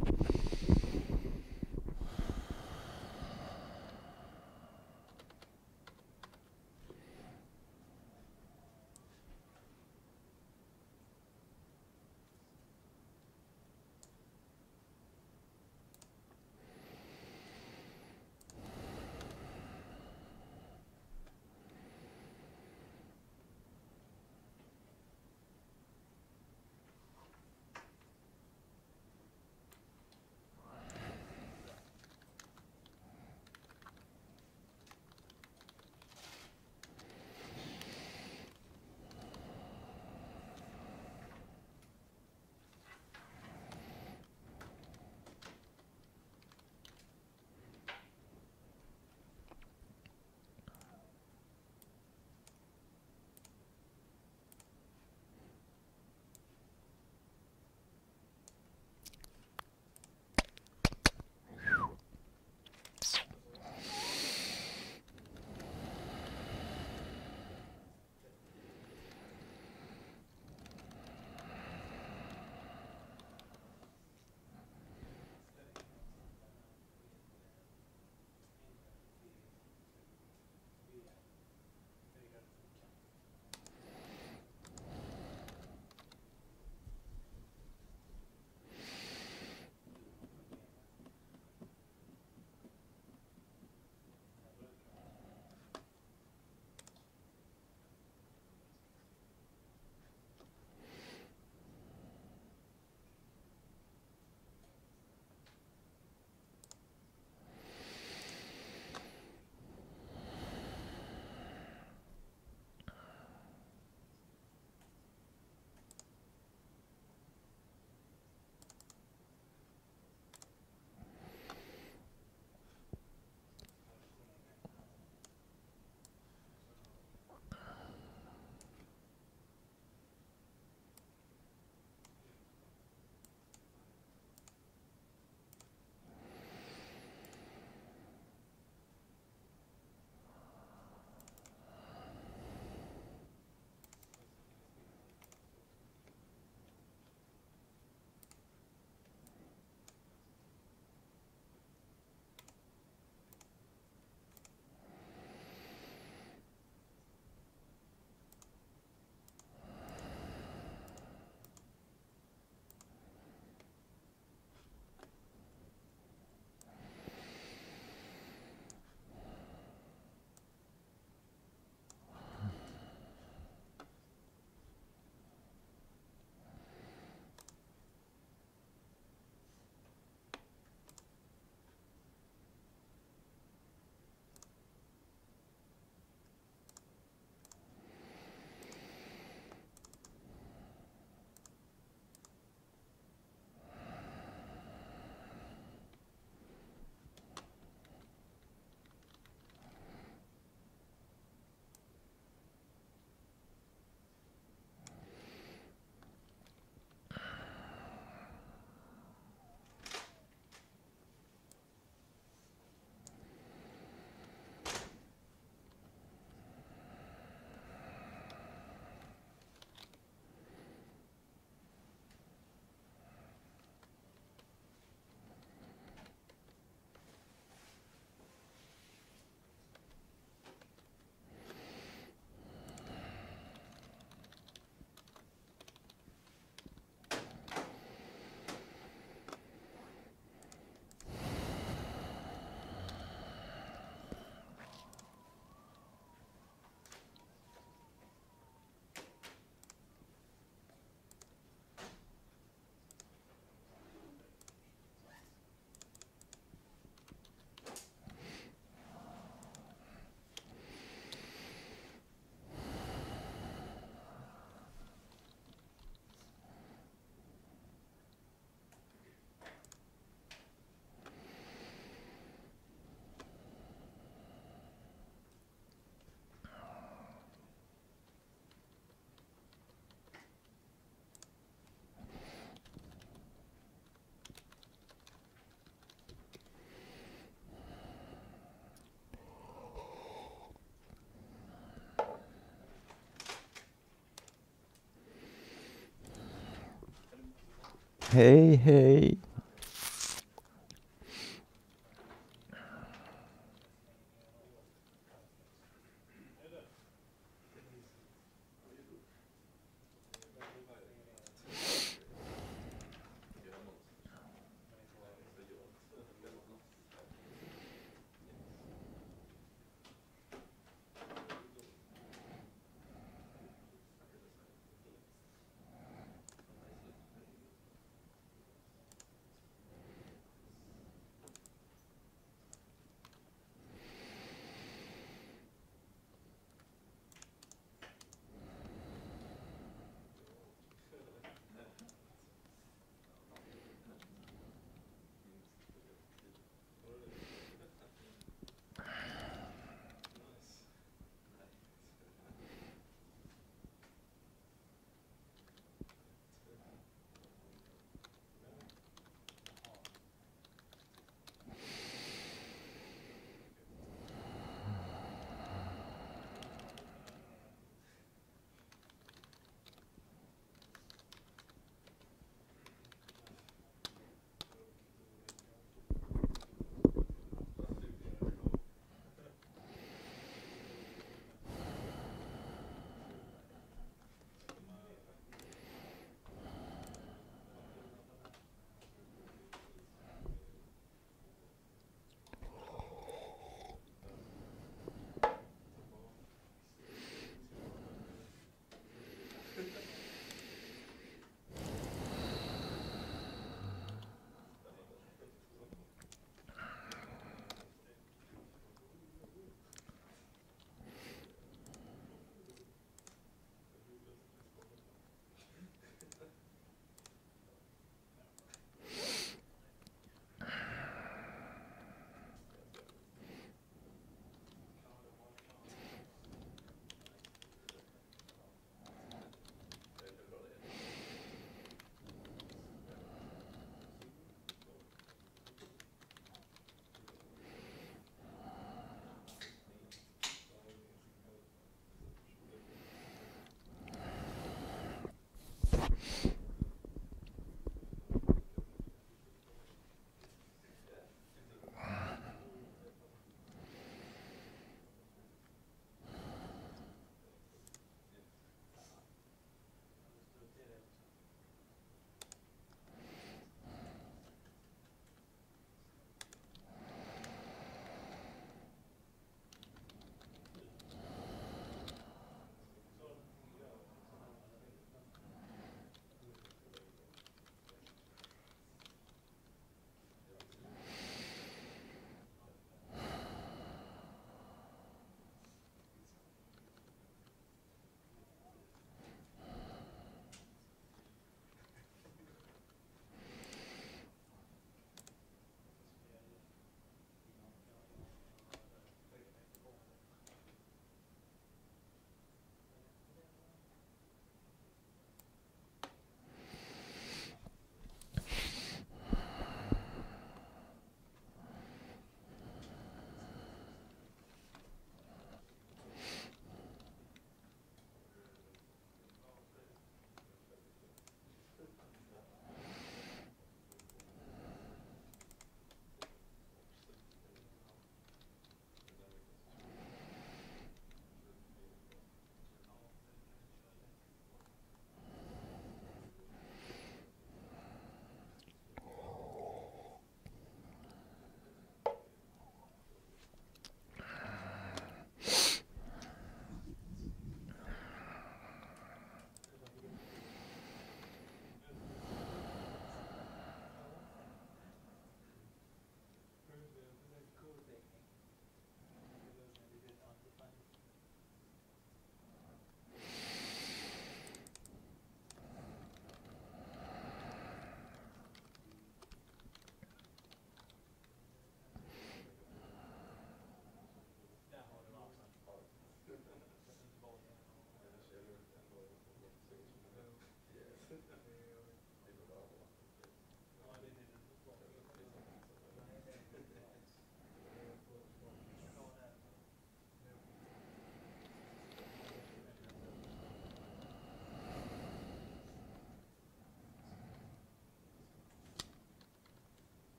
Hej, hej.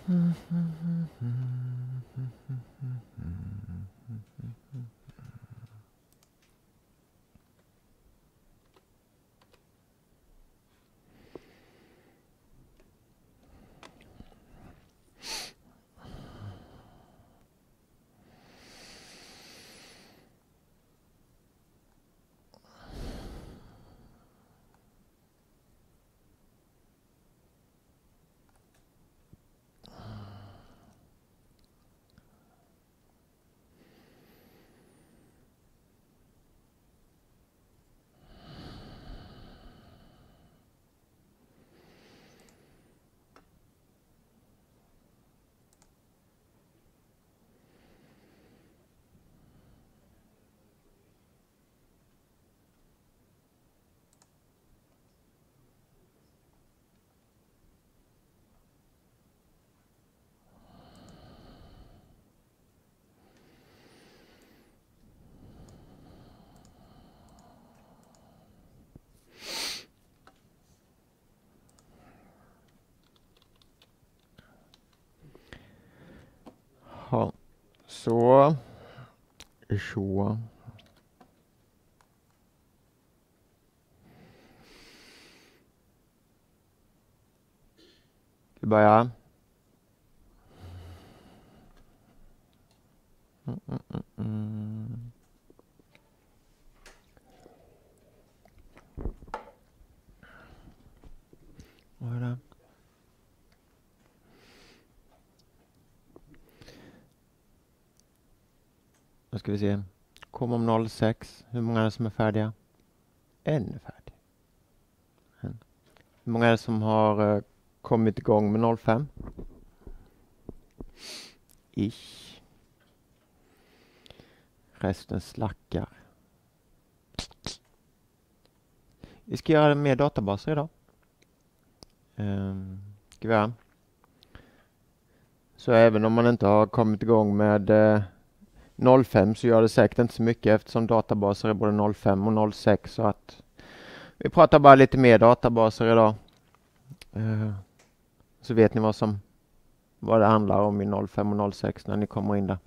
Ja, så. Så. Vi börjar. Vad är det? Nu ska vi se. Kom om 06. Hur många är det som är färdiga? En är färdig. Hur många är det som har kommit igång med 05? Ish. Resten slackar. Vi ska göra mer databaser idag. Ska vi göra. Så även om man inte har kommit igång med 05 så gör det säkert inte så mycket eftersom databaser är både 05 och 06. Så att vi pratar bara lite mer databaser idag. Så vet ni vad det handlar om i 05 och 06 när ni kommer in där.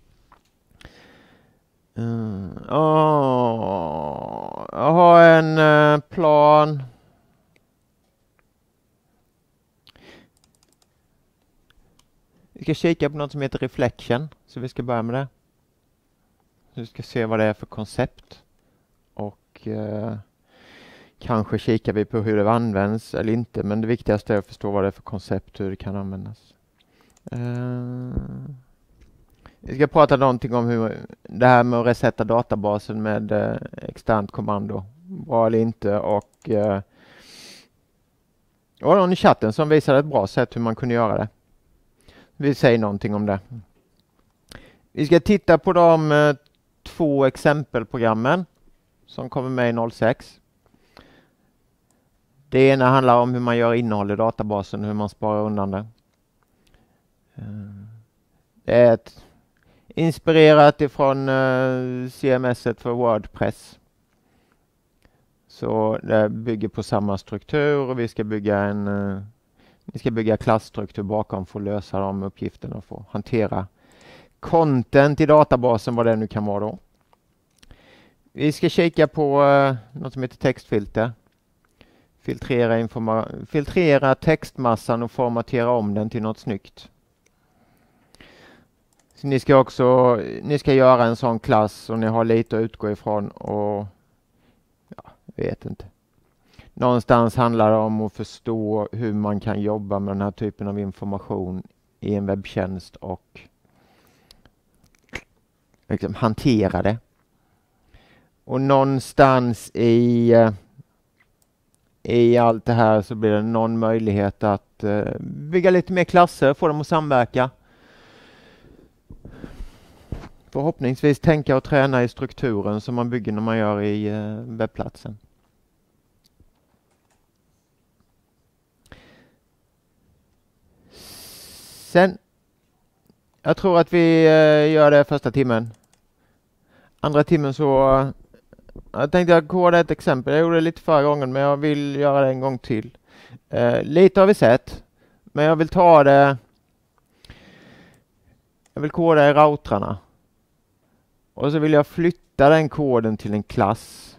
Jag har en plan. Vi ska kika på något som heter Reflection. Så vi ska börja med det. Vi ska se vad det är för koncept. Och kanske kikar vi på hur det används eller inte. Men det viktigaste är att förstå vad det är för koncept. Hur det kan användas. Vi ska prata någonting om hur det här med att resetta databasen med externt kommando. Bra eller inte. Och det var någon i chatten som visade ett bra sätt hur man kunde göra det. Vi säger någonting om det. Vi ska titta på de 2 exempelprogrammen som kommer med i 06. Det ena handlar om hur man gör innehåll i databasen och hur man sparar undan det. Det är inspirerat ifrån CMS-et för WordPress. Så det bygger på samma struktur och vi ska bygga klassstruktur bakom för att lösa de uppgifterna och få hantera content i databasen, vad det nu kan vara då. Vi ska kika på något som heter textfilter. Filtrera textmassan och formatera om den till något snyggt. Så ni ska göra en sån klass och ni har lite att utgå ifrån och jag vet inte. Någonstans handlar det om att förstå hur man kan jobba med den här typen av information i en webbtjänst och liksom hantera det. Och någonstans i allt det här så blir det någon möjlighet att bygga lite mer klasser, få dem att samverka. Förhoppningsvis tänka och träna i strukturen som man bygger när man gör i webbplatsen. Sen, jag tror att vi gör det första timmen. Andra timmen så, jag tänkte jag koda ett exempel. Jag gjorde det lite förra gången men jag vill göra det en gång till. Lite har vi sett, men jag vill ta det Jag vill koda i routrarna. Och så vill jag flytta den koden till en klass.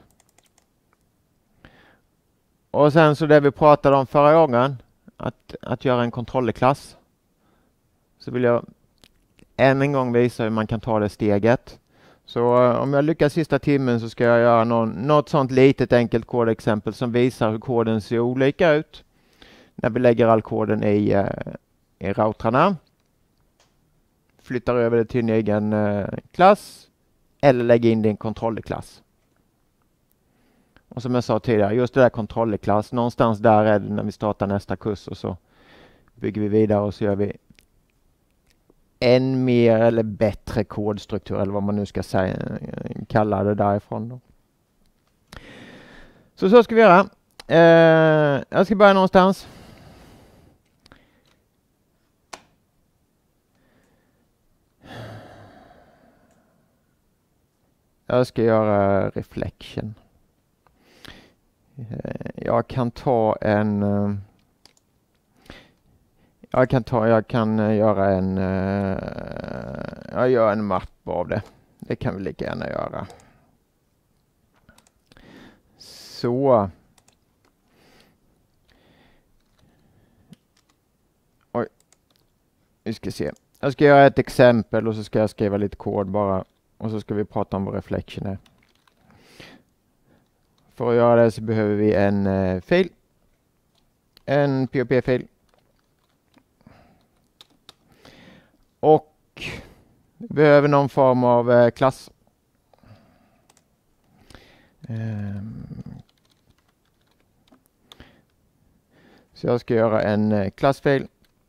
Och sen så det vi pratade om förra gången, att göra en kontrollklass. Så vill jag än en gång visa hur man kan ta det steget. Så om jag lyckas sista timmen så ska jag göra något sånt litet enkelt kodexempel som visar hur koden ser olika ut. När vi lägger all koden i routrarna. Flyttar över det till en egen klass. Eller lägger in det i en kontrollklass. Och som jag sa tidigare, just det där kontrollklass. Någonstans där är det när vi startar nästa kurs. Och så bygger vi vidare och så gör vi en mer eller bättre kodstruktur. Eller vad man nu ska säga, kalla det därifrån då. Så ska vi göra. Jag ska börja någonstans. Jag ska göra reflection. Jag kan göra en mapp av det. Det kan vi lika gärna göra. Så. Oj. Vi ska se. Jag ska göra ett exempel och så ska jag skriva lite kod bara. Och så ska vi prata om vad reflection är. För att göra det så behöver vi en fil. En POP-fil. Och vi behöver någon form av klass. Så jag ska göra en klassfil.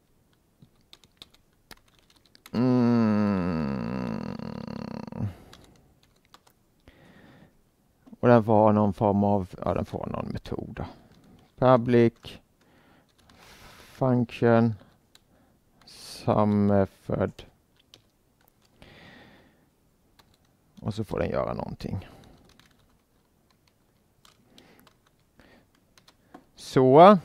Och den får ha någon form av, den får ha någon metod då. Public function sumMethod. Och så får den göra någonting. Så.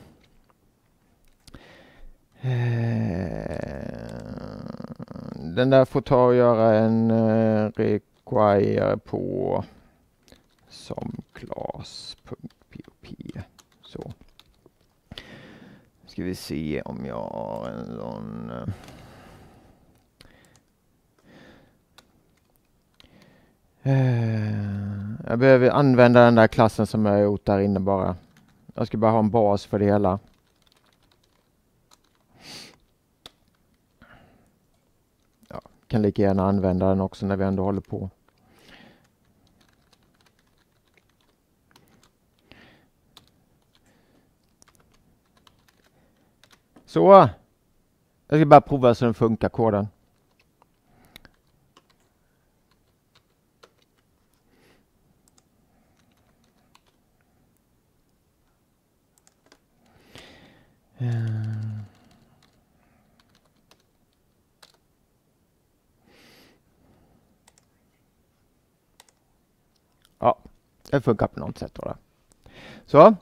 Den där får ta och göra en require på som class.pop. Så. Ska vi se om jag har en sån. Jag behöver använda den där klassen som jag har gjort där inne bara. Jag ska bara ha en bas för det hela. Ja, kan lika gärna använda den också när vi ändå håller på. Så. Jag ska bara prova så den funkar, koden. Ja, det funkar på något sätt då. Så.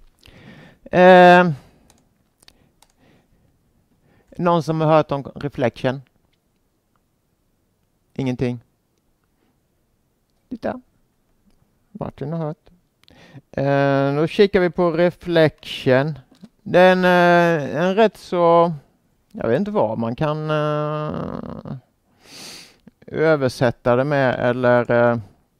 Någon som har hört om reflection? Ingenting? Titta. Martin har hört. Då kikar vi på reflection. Den är en rätt så, jag vet inte vad man kan översätta det med, eller det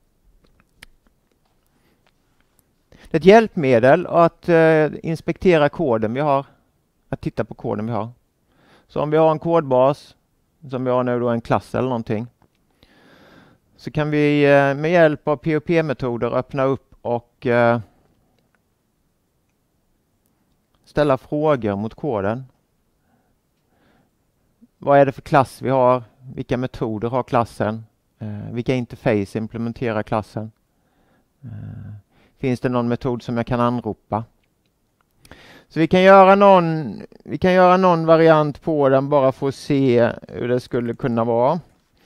är ett hjälpmedel att inspektera koden vi har, att titta på koden vi har. Så om vi har en kodbas, som vi har nu då en klass eller någonting, så kan vi med hjälp av POP-metoder öppna upp och ställa frågor mot koden. Vad är det för klass vi har? Vilka metoder har klassen? Vilka interface implementerar klassen? Finns det någon metod som jag kan anropa? Så vi kan göra någon variant på den bara för att se hur det skulle kunna vara.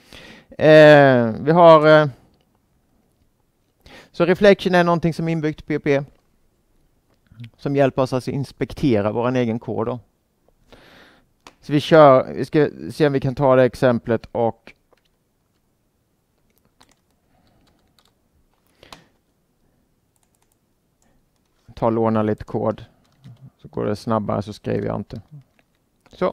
Vi har så reflection är någonting som är inbyggt i POP som hjälper oss att inspektera vår egen kod då. Så vi ska se om vi kan ta det exemplet och låna lite kod. Så går det snabbare, så skriver jag inte. Så.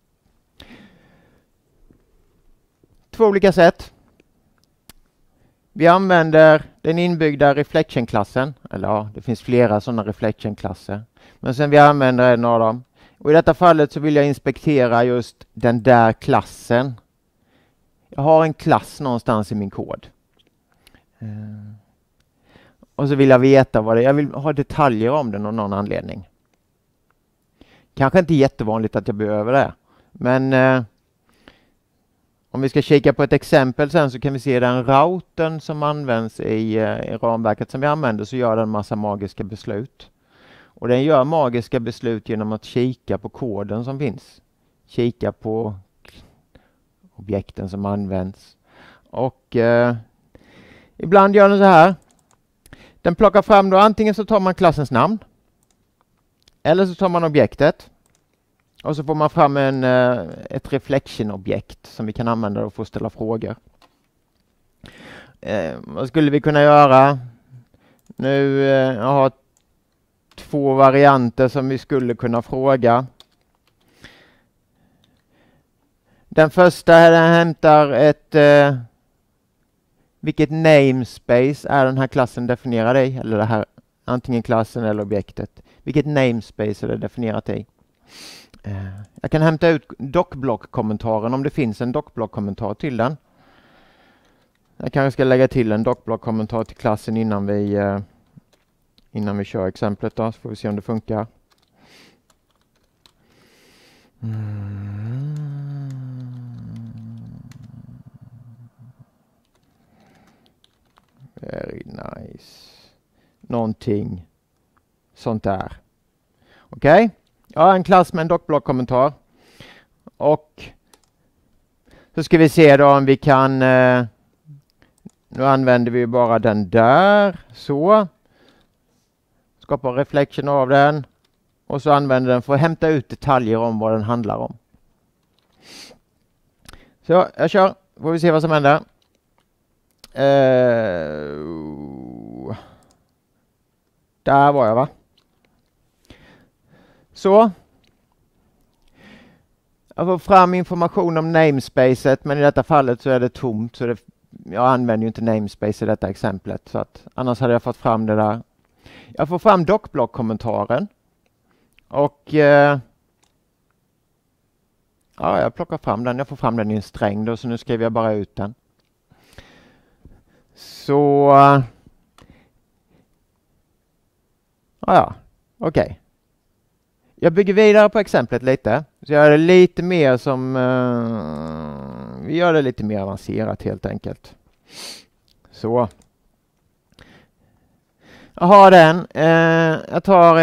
2 olika sätt. Vi använder den inbyggda reflection-klassen. Eller ja, det finns flera sådana reflection-klasser. Men sen vi använder en av dem. Och i detta fallet så vill jag inspektera just den där klassen. Jag har en klass någonstans i min kod. Och så vill jag veta vad det är. Jag vill ha detaljer om den av någon anledning. Kanske inte jättevanligt att jag behöver det. Men om vi ska kika på ett exempel sen så kan vi se den routern som används i ramverket som vi använder, så gör den massa magiska beslut. Och den gör magiska beslut genom att kika på koden som finns. Kika på objekten som används. Och ibland gör den så här. Den plockar fram då, antingen så tar man klassens namn. Eller så tar man objektet. Och så får man fram ett reflection-objekt som vi kan använda och få ställa frågor. Vad skulle vi kunna göra? Nu jag har 2 varianter som vi skulle kunna fråga. Den första hämtar vilket namespace är den här klassen definierad i? Eller det här, antingen klassen eller objektet. Vilket namespace är det definierat i? Jag kan hämta ut docblock-kommentaren om det finns en docblock-kommentar till den. Jag kanske ska lägga till en docblock-kommentar till klassen innan vi kör exemplet då, så får vi se om det funkar. Very nice. Någonting sånt där. Okej. Ja, en klass med en docblock-kommentar. Och så ska vi se då om vi kan... nu använder vi bara den där. Så. Skapar reflection av den. Och så använder den för att hämta ut detaljer om vad den handlar om. Så jag kör. Får vi se vad som händer. Där var jag, va? Så. Jag får fram information om namespacet, men i detta fallet så är det tomt. Så jag använder ju inte namespace i detta exemplet. Så att, annars hade jag fått fram det där. Jag får fram docblock-kommentaren. Och ja, jag plockar fram den. Jag får fram den i en sträng då, så nu skriver jag bara ut den. Så ja, okej. Jag bygger vidare på exemplet lite. Så jag gör det lite mer som... vi gör det lite mer avancerat helt enkelt. Så. Jag har den. Jag tar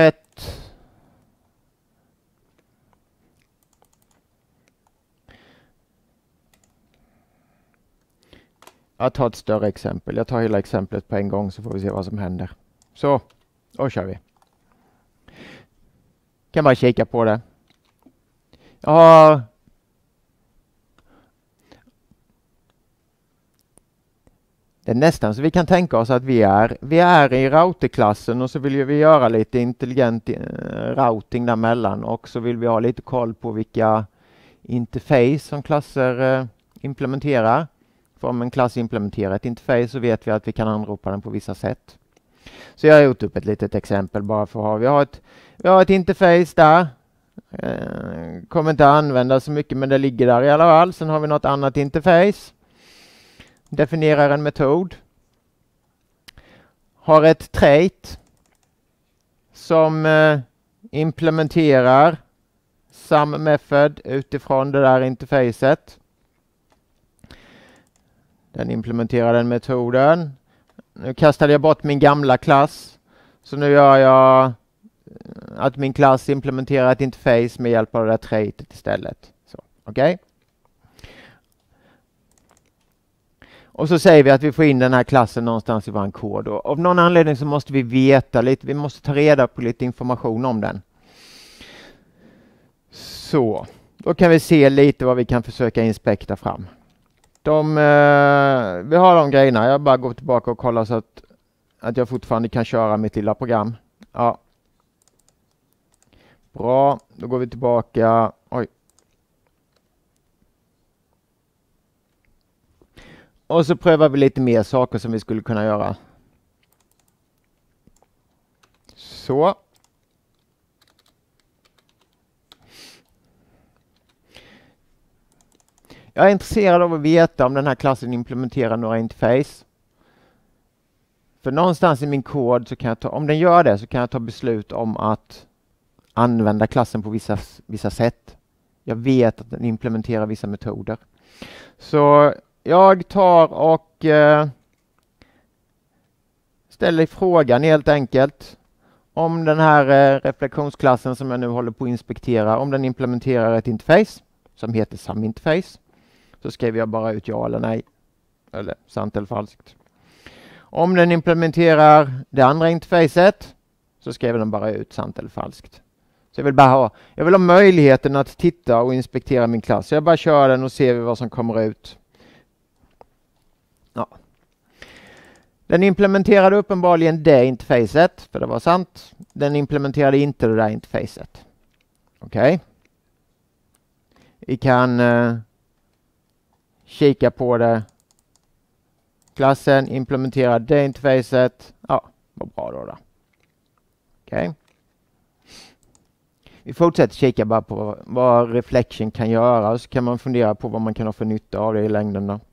ett större exempel. Jag tar hela exemplet på en gång så får vi se vad som händer. Så, då kör vi. Kan bara kika på det. Ja. Det är nästan så vi kan tänka oss att vi är i routerklassen och så vill vi göra lite intelligent routing däremellan, och så vill vi ha lite koll på vilka interface som klasser implementerar. För om en klass implementerar ett interface så vet vi att vi kan anropa den på vissa sätt. Så jag har gjort upp ett litet exempel bara för att ha. Vi har ett interface där. Kommer inte använda så mycket, men det ligger där i alla fall. Sen har vi något annat interface. Definierar en metod. Har ett trait som implementerar some method utifrån det där interfacet. Den implementerar den metoden. Nu kastade jag bort min gamla klass. Så nu gör jag att min klass implementerar ett interface med hjälp av det där traitet istället. Så, okej. Och så säger vi att vi får in den här klassen någonstans i vår kod. Och av någon anledning så måste vi veta lite. Vi måste ta reda på lite information om den. Så, Då kan vi se lite vad vi kan försöka inspekta fram. Vi har de grejerna. Jag bara går tillbaka och kollar så att jag fortfarande kan köra mitt lilla program. Ja. Bra, då går vi tillbaka. Oj. Och så prövar vi lite mer saker som vi skulle kunna göra. Så. Jag är intresserad av att veta om den här klassen implementerar några interface. För någonstans i min kod så kan jag om den gör det så kan jag ta beslut om att använda klassen på vissa sätt. Jag vet att den implementerar vissa metoder. Så jag tar och ställer frågan helt enkelt om den här reflektionsklassen som jag nu håller på att inspektera, om den implementerar ett interface som heter SumInterface. Så skriver jag bara ut ja eller nej, eller sant eller falskt. Om den implementerar det andra interfacet så skriver den bara ut sant eller falskt. Så jag vill ha möjligheten att titta och inspektera min klass. Så jag bara kör den och ser vad som kommer ut. Ja. Den implementerade uppenbarligen det interfacet, för det var sant. Den implementerade inte det där interfacet. Okej. Vi kan kika på det. Klassen implementerar det interfacet. Ja, vad bra då. Okej. Vi fortsätter kika bara på vad reflection kan göra. Så kan man fundera på vad man kan ha för nytta av det i längden då.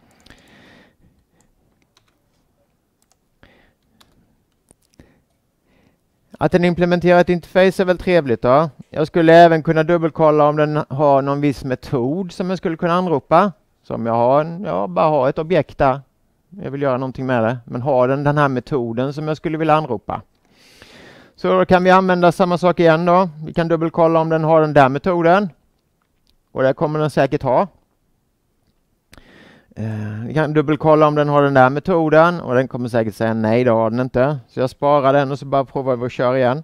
Att den implementerar ett interface är väl trevligt då. Jag skulle även kunna dubbelkolla om den har någon viss metod som jag skulle kunna anropa. Så om jag bara har ett objekt där. Jag vill göra någonting med det. Men har den här metoden som jag skulle vilja anropa. Så då kan vi använda samma sak igen då. Vi kan dubbelkolla om den har den där metoden. Och det kommer den säkert ha. Vi kan dubbelkolla om den har den där metoden. Och den kommer säkert säga nej, det har den inte. Så jag sparar den och så bara provar vi att köra igen.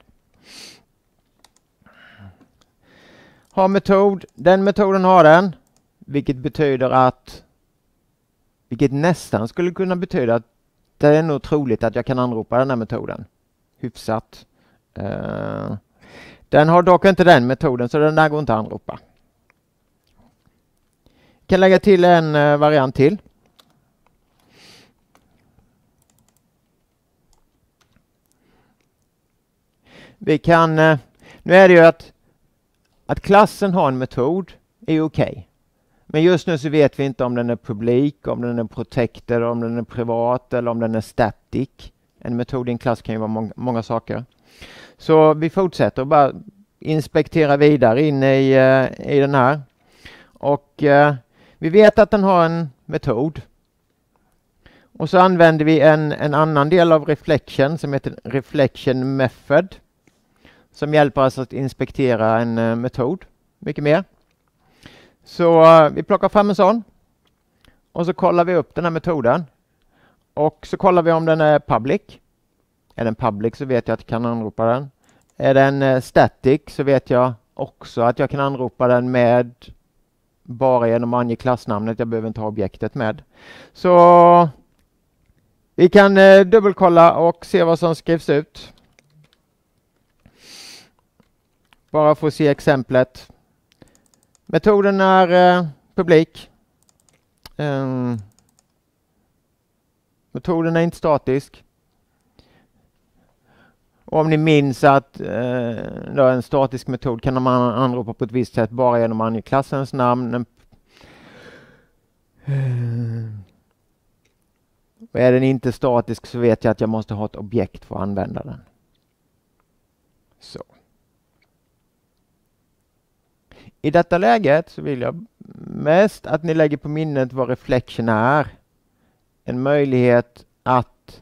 Har metod. Den metoden har den. Vilket betyder att... Vilket nästan skulle kunna betyda att det är nog troligt att jag kan anropa den här metoden. Hyfsat. Den har dock inte den metoden så den där går inte att anropa. Jag kan lägga till en variant till. Vi kan... nu är det ju att klassen har en metod är okej. Men just nu så vet vi inte om den är publik, om den är protected, om den är privat eller om den är static. En metod i en klass kan ju vara många saker. Så vi fortsätter och bara inspektera vidare in i den här. Och vi vet att den har en metod. Och så använder vi en annan del av reflection som heter reflection method. Som hjälper oss att inspektera en metod mycket mer. Så vi plockar fram en sån. Och så kollar vi upp den här metoden. Och så kollar vi om den är public. Är den public så vet jag att jag kan anropa den. Är den static så vet jag också att jag kan anropa den med bara genom att ange klassnamnet. Jag behöver inte ha objektet med. Så vi kan dubbelkolla och se vad som skrivs ut. Bara för att se exemplet. Metoden är publik. Metoden är inte statisk. Och om ni minns att en statisk metod kan man anropa på ett visst sätt bara genom att ange klassens namn. Och är den inte statisk så vet jag att jag måste ha ett objekt för att använda den. Så. I detta läget så vill jag mest att ni lägger på minnet vad reflection är. En möjlighet att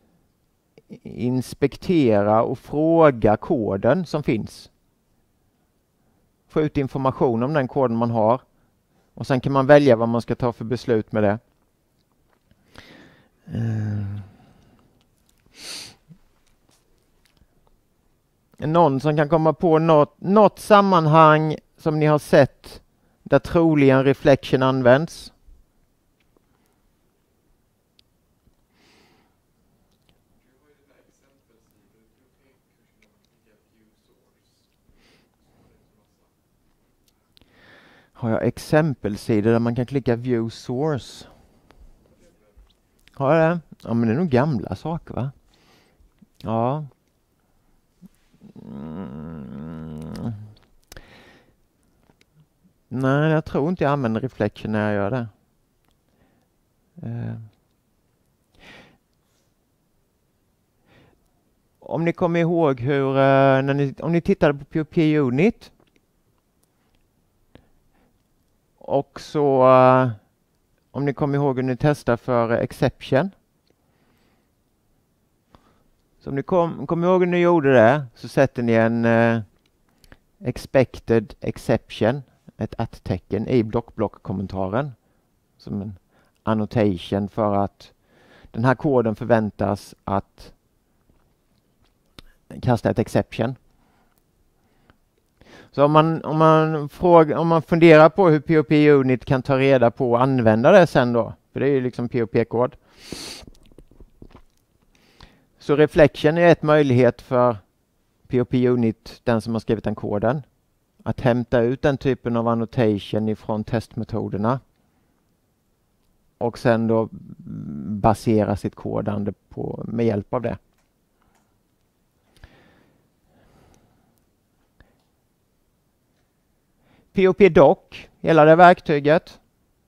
inspektera och fråga koden som finns. Få ut information om den koden man har. Och sen kan man välja vad man ska ta för beslut med det. Någon som kan komma på något sammanhang som ni har sett där troligen reflection används. Har jag exempelsidor där man kan klicka view source? Har jag det? Ja, men det är nog gamla saker, va? Ja. Nej, jag tror inte jag använder reflection när jag gör det. Om ni kommer ihåg hur, om ni tittade på POP Unit och så om ni kommer ihåg hur ni testar för exception. Så om ni kommer ihåg hur ni gjorde det så sätter ni en expected exception, ett att-tecken i block-kommentaren som en annotation för att den här koden förväntas att kasta ett exception. Så om man funderar på hur POP Unit kan ta reda på och använda det sen då, för det är ju liksom POP-kod. Så reflection är ett möjlighet för POP Unit, den som har skrivit den koden, att hämta ut den typen av annotation ifrån testmetoderna och sen då basera sitt kodande på med hjälp av det. POP-doc, hela det verktyget,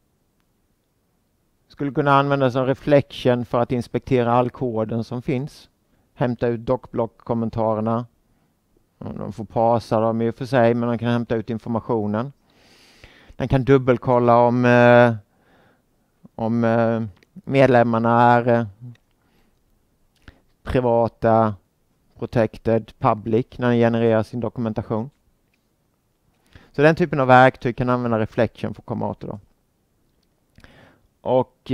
skulle kunna användas som reflection för att inspektera all koden som finns. Hämta ut doc-block-kommentarerna. De får parsa dem i och för sig, men de kan hämta ut informationen. Den kan dubbelkolla om medlemmarna är privata, protected, public när den genererar sin dokumentation. Så den typen av verktyg kan använda reflection för att komma åt det då. Och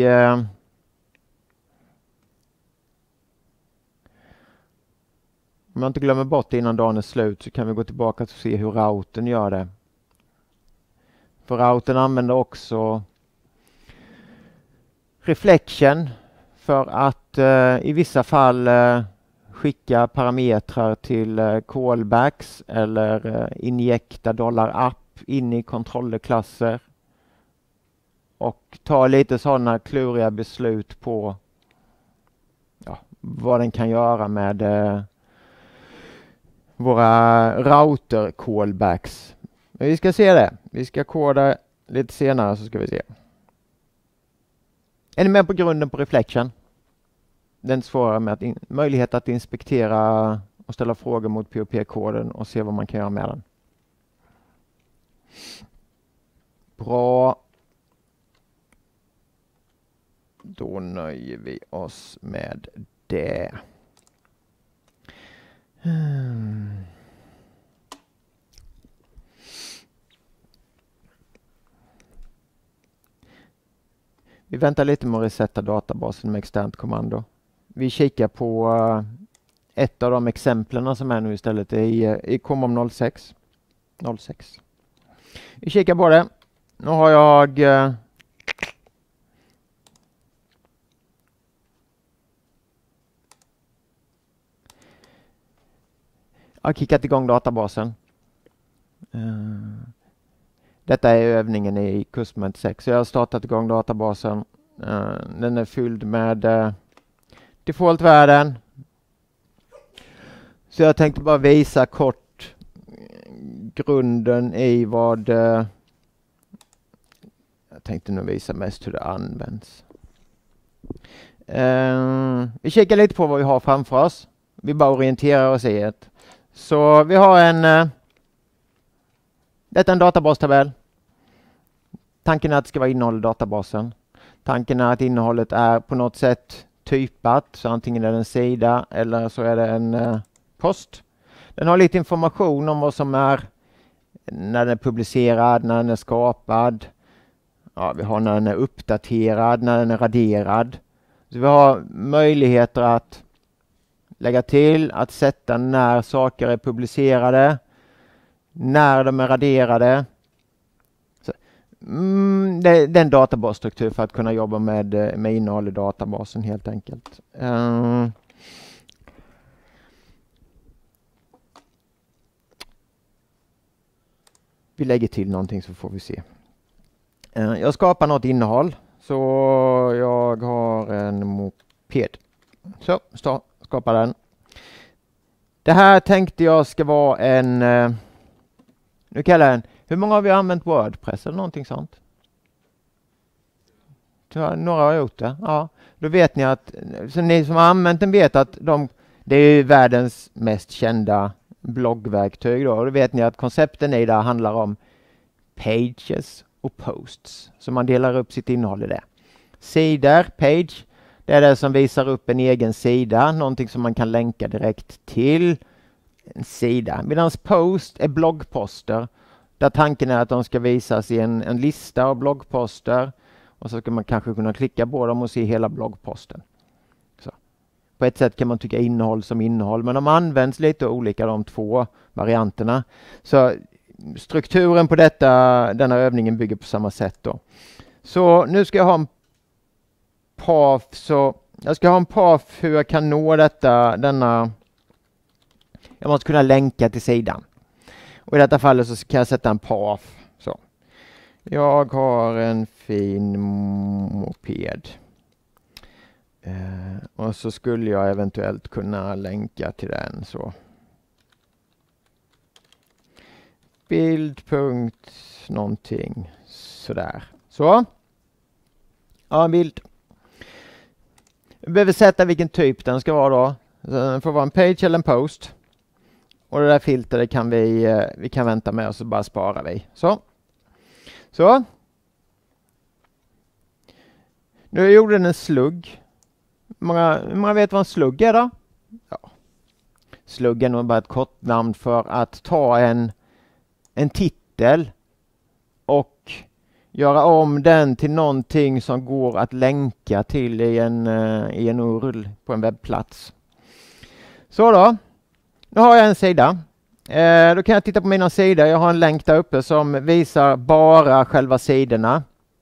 om jag inte glömmer bort det innan dagen är slut så kan vi gå tillbaka och se hur routern gör det. För routern använder också reflection för att i vissa fall skicka parametrar till callbacks eller injekta $app in i kontrollklasser och ta lite sådana kluriga beslut på vad den kan göra med våra router callbacks. Men vi ska se det. Vi ska koda lite senare så ska vi se. Är ni med på grunden på reflection? Den svarar med att möjlighet att inspektera och ställa frågor mot POP-koden och se vad man kan göra med den. Bra. Då nöjer vi oss med det. Vi väntar lite med att resetta databasen med externt kommando. Vi kikar på ett av de exemplen som är nu istället i COMOM 06. Vi kikar på det. Nu har jag kickat igång databasen. Detta är övningen i Kursmoment 6. Så jag har startat igång databasen. Den är fylld med defaultvärden. Så jag tänkte bara visa kort grunden i vad jag tänkte nog visa mest hur det används. Vi kikar lite på vad vi har framför oss. Vi bara orienterar oss i det. Så vi har detta är en databastabell. Tanken är att det ska vara innehåll i databasen. Tanken är att innehållet är på något sätt typat. Så antingen är det en sida eller så är det en post. Den har lite information om vad som är när den är publicerad, när den är skapad. Ja, vi har när den är uppdaterad, när den är raderad. Så vi har möjligheter att lägga till, att sätta när saker är publicerade. när de är raderade. Så, det är en databasstruktur för att kunna jobba med innehåll i databasen helt enkelt. Vi lägger till någonting så får vi se. Jag skapar något innehåll. Så jag har en moped. Så, skapar den. Det här tänkte jag ska vara en... nu kallar jag den... Hur många har vi använt WordPress eller någonting sånt? Några har gjort det. Ja, då vet ni att... Så ni som har använt den vet att det är världens mest kända bloggverktyg då. Och då vet ni att koncepten i det handlar om pages och posts. Så man delar upp sitt innehåll i det. Sidor, page, det är det som visar upp en egen sida. Någonting som man kan länka direkt till en sida. Medan post är bloggposter. Där tanken är att de ska visas i en lista av bloggposter. Och så ska man kanske kunna klicka på dem och se hela bloggposten. Så. På ett sätt kan man tycka innehåll som innehåll. Men de används lite olika de två varianterna. Så strukturen på denna övningen bygger på samma sätt då. Så nu ska jag ha en path. Så jag ska ha en path hur jag kan nå denna. Jag måste kunna länka till sidan. Och i detta fallet så kan jag sätta en path. Så. Jag har en fin moped. Och så skulle jag eventuellt kunna länka till den så. Bild. Någonting sådär. Så. Ja, en bild. Vi behöver sätta vilken typ den ska vara då. Den får vara en page eller en post. Och det där filtret kan vi kan vänta med och så bara sparar vi. Så. Nu gjorde den en slugg. Hur många vet vad en slugg är då? Ja. Slugg är nog bara ett kort namn för att ta en titel och göra om den till någonting som går att länka till i en URL på en webbplats. Så då. Nu har jag en sida. Då kan jag titta på mina sidor. Jag har en länk där uppe som visar bara själva sidorna.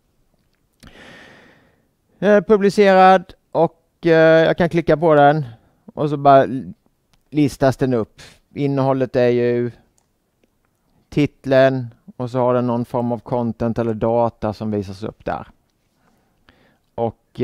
Publicerad och jag kan klicka på den och så bara listas den upp. Innehållet är ju titeln och så har den någon form av content eller data som visas upp där. Och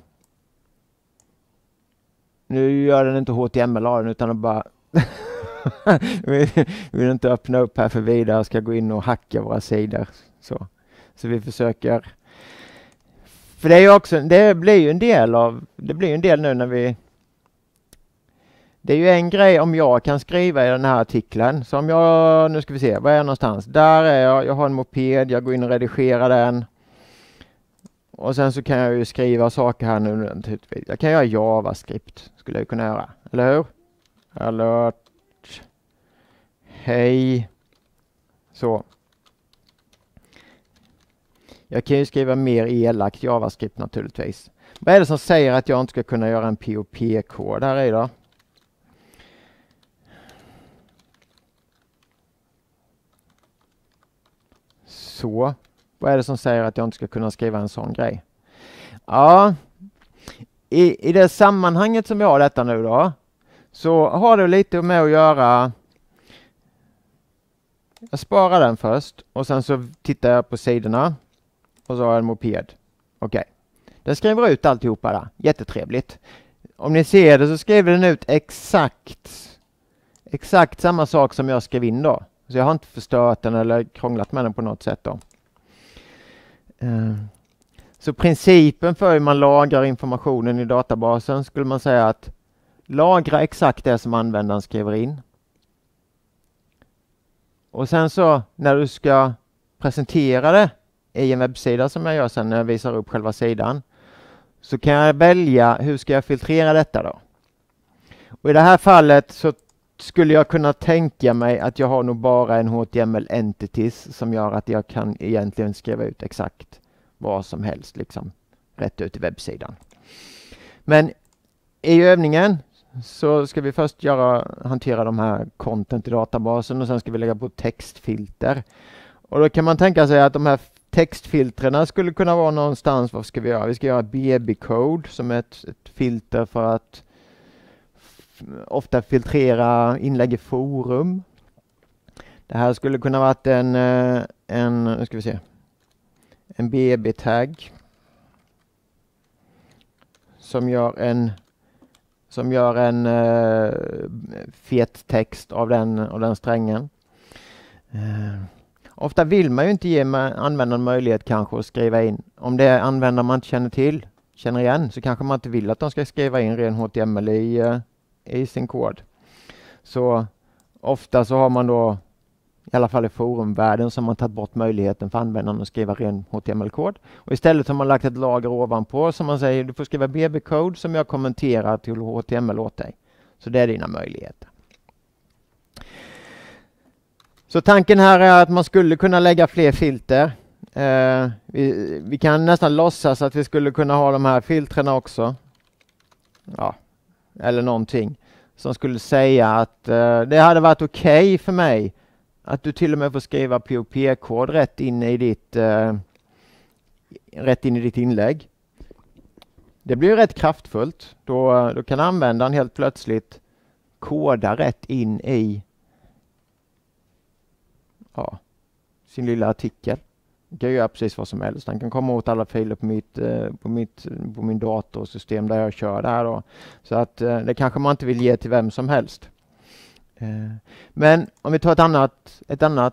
nu gör den inte HTML av den utan bara vi vill inte öppna upp här för vidare, ska gå in och hacka våra sidor. Så vi försöker. För det är ju också, det blir ju en del nu när vi. Det är ju en grej om jag kan skriva i den här artikeln. Så om jag, nu ska vi se, var är jag någonstans? Där är jag har en moped, jag går in och redigerar den. Och sen så kan jag ju skriva saker här nu. Jag kan göra JavaScript, skulle jag kunna göra. Eller hur? Alert. Hej. Så. Jag kan ju skriva mer elakt JavaScript naturligtvis. Vad är det som säger att jag inte ska kunna göra en POP-kod här i då? Så. Vad är det som säger att jag inte ska kunna skriva en sån grej? Ja. I det sammanhanget som jag har detta nu då. Så har det lite med att göra. Jag sparar den först. Och sen så tittar jag på sidorna. Och så har jag en moped. Okej. Den skriver ut alltihopa där. Jättetrevligt. Om ni ser det så skriver den ut exakt samma sak som jag skrev in då. Så jag har inte förstört den eller krånglat med den på något sätt då. Så principen för hur man lagrar informationen i databasen skulle man säga att lagra exakt det som användaren skriver in. Och sen så när du ska presentera det i en webbsida som jag gör sen när jag visar upp själva sidan. Så kan jag välja hur ska jag filtrera detta då. Och i det här fallet så skulle jag kunna tänka mig att jag har nog bara en HTML entities som gör att jag kan egentligen skriva ut exakt vad som helst liksom rätt ut i webbsidan. Men i övningen så ska vi först hantera de här content i databasen och sen ska vi lägga på textfilter. Och då kan man tänka sig att de här textfiltrerna skulle kunna vara någonstans. Vad ska vi göra? Vi ska göra BB-code som är ett filter för att ofta filtrera inlägg i forum. Det här skulle kunna vara nu ska vi se, en BB-tagg som gör en fet text av den strängen. Ofta vill man ju inte ge användaren möjlighet kanske att skriva in. Om det är användare man inte känner igen, så kanske man inte vill att de ska skriva in ren HTML i sin kod. Så ofta så har man då, i alla fall i forumvärlden, så har man tagit bort möjligheten för användaren att skriva ren HTML-kod. Och istället har man lagt ett lager ovanpå som man säger, du får skriva BB-code som jag kommenterar till HTML åt dig. Så det är dina möjligheter. Så tanken här är att man skulle kunna lägga fler filter. Vi kan nästan låtsas att vi skulle kunna ha de här filtrerna också. Ja, eller någonting som skulle säga att det hade varit okej för mig att du till och med får skriva POP-kod rätt in i ditt inlägg. Det blir rätt kraftfullt. Då kan användaren helt plötsligt koda rätt in i sin lilla artikel. Den kan göra precis vad som helst. Den kan komma åt alla filer på min datorsystem där jag kör det här då. Så att det kanske man inte vill ge till vem som helst. Men om vi tar ett annat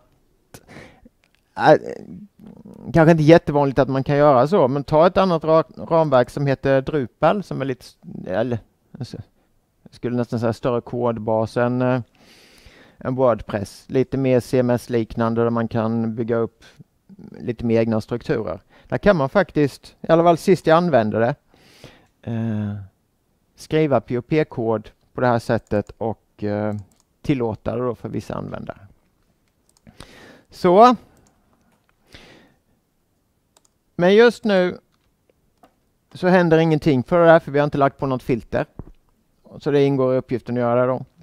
kanske inte jättevanligt att man kan göra så, men ta ett annat ramverk som heter Drupal som är lite, eller jag skulle nästan säga större kodbas än WordPress. Lite mer CMS-liknande där man kan bygga upp lite mer egna strukturer. Där kan man faktiskt, i alla fall sist jag använde det, skriva POP-kod på det här sättet och tillåta det då för vissa användare. Så. Men just nu så händer ingenting för det här, för vi har inte lagt på något filter. Så det ingår i uppgiften att göra det då.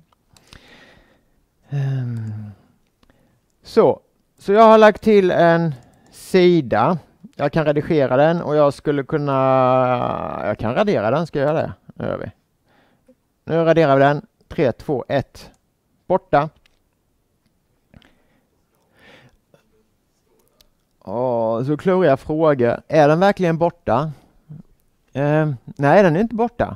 Så jag har lagt till en sida. Jag kan redigera den och jag kan radera den, ska jag göra det? Nu gör vi. Nu raderar vi den. 3, 2, 1. Borta. Så kluriga frågor. Är den verkligen borta? Nej, den är inte borta.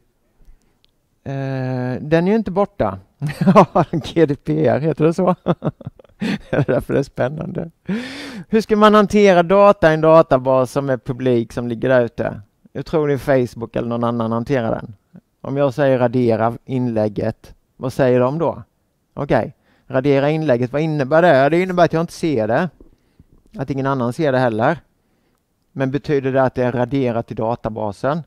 Den är ju inte borta. GDPR heter det så. Det är därför det är spännande. Hur ska man hantera data i en databas som är publik, som ligger där ute? Jag tror det är Facebook eller någon annan hanterar den. Om jag säger radera inlägget, vad säger de då? Okej, radera inlägget, vad innebär det? Det innebär att jag inte ser det. Att ingen annan ser det heller. Men betyder det att det är raderat i databasen?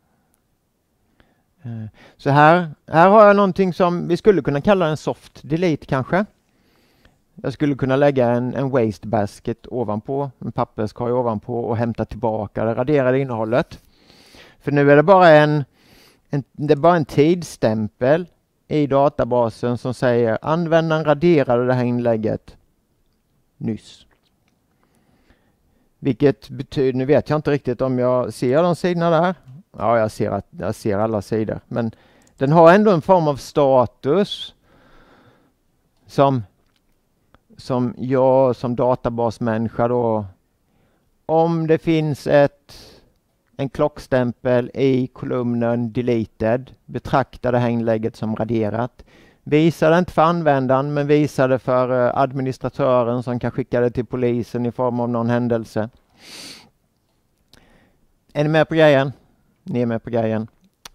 Så här har jag någonting som vi skulle kunna kalla en soft delete kanske. Jag skulle kunna lägga en waste basket ovanpå, en papperskorg ovanpå och hämta tillbaka det raderade innehållet. För nu är det bara en tidsstämpel i databasen som säger användaren raderade det här inlägget nyss. Vilket betyder, nu vet jag inte riktigt om jag ser de sidorna där. Ja, jag ser alla sidor. Men den har ändå en form av status som jag som databasmänniska då, om det finns en klockstämpel i kolumnen deleted, betraktar det här inlägget som raderat. Visar det inte för användaren, men visar det för administratören som kan skicka det till polisen i form av någon händelse. Är ni med på grejen? Ni är med på grejen.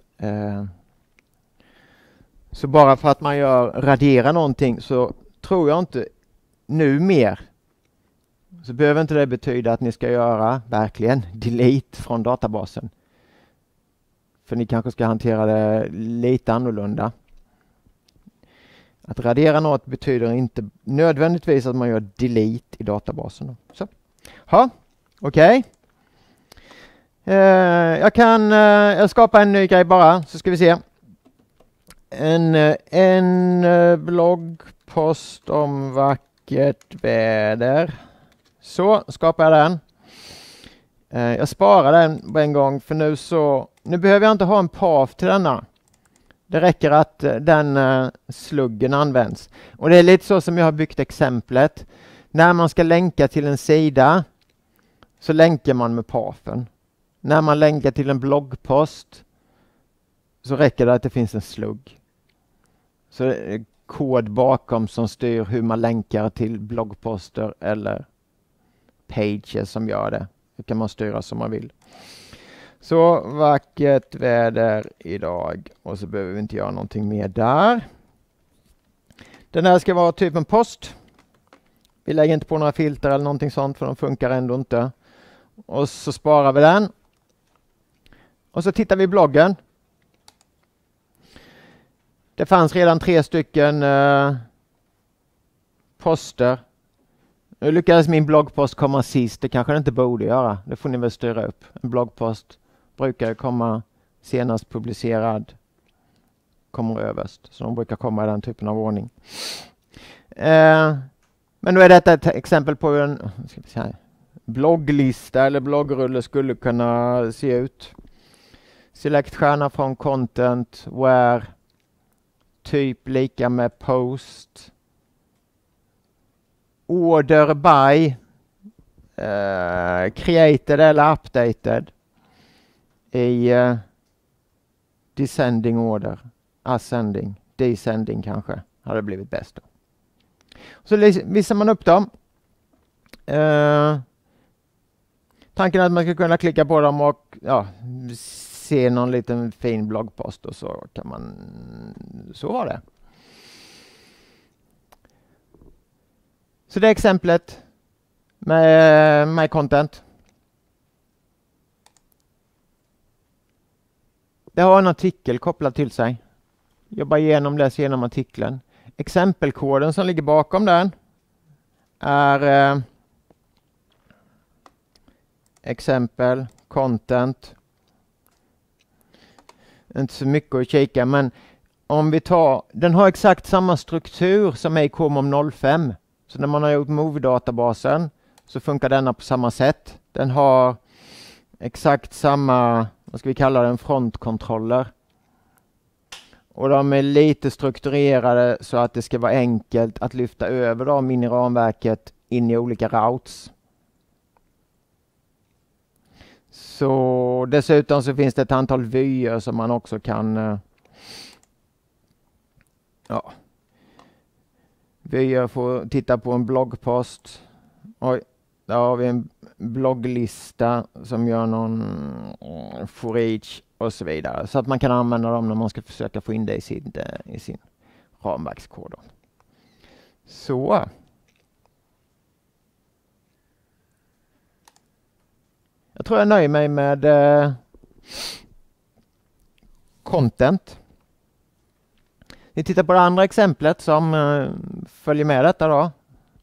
Så bara för att man raderar någonting så tror jag inte nu mer. Så behöver inte det betyda att ni ska göra verkligen delete från databasen. För ni kanske ska hantera det lite annorlunda. Att radera något betyder inte nödvändigtvis att man gör delete i databasen. Så. Okej. Jag skapar en ny grej bara, så ska vi se. En bloggpost om vackert väder. Så skapar jag den. Jag sparar den på en gång för nu behöver jag inte ha en path till denna. Det räcker att den sluggen används. Och det är lite så som jag har byggt exemplet. När man ska länka till en sida så länkar man med pathen. När man länkar till en bloggpost så räcker det att det finns en slugg. Så det är kod bakom som styr hur man länkar till bloggposter eller pages som gör det. Det kan man styra som man vill. Så vackert väder idag och så behöver vi inte göra någonting mer där. Den här ska vara typ en post. Vi lägger inte på några filter eller någonting sånt för de funkar ändå inte. Och så sparar vi den. Och så tittar vi i bloggen. Det fanns redan 3 stycken poster. Nu lyckades min bloggpost komma sist. Det kanske det inte borde göra. Det får ni väl styra upp. En bloggpost brukar komma senast publicerad. Kommer överst. Så de brukar komma i den typen av ordning. Men nu är detta ett exempel på hur en blogglista eller bloggrulle skulle kunna se ut. Select stjärna från content, where, typ lika med post, order by, created eller updated i descending order, ascending, descending kanske hade blivit bäst då. Så visar man upp dem. Tanken är att man ska kunna klicka på dem och se någon liten fin bloggpost och så kan man, så var det. Så det är exemplet med My Content. Det har en artikel kopplad till sig. Jobba igenom, läs igenom artikeln. Exempelkoden som ligger bakom den är exempel, content. Inte så mycket att kika, men om vi tar, den har exakt samma struktur som ACOMOM 05. Så när man har gjort Move-databasen så funkar denna på samma sätt. Den har exakt samma, vad ska vi kalla den, frontkontroller. Och de är lite strukturerade så att det ska vara enkelt att lyfta över dem in i ramverket in i olika routes. Så dessutom så finns det ett antal vyer som man också kan vyer får titta på en bloggpost. Oj, där har vi en blogglista som gör någon for each och så vidare. Så att man kan använda dem när man ska försöka få in det i sin ramverkskod. Så. Jag tror jag nöjer mig med content. Vi tittar på det andra exemplet som följer med detta då.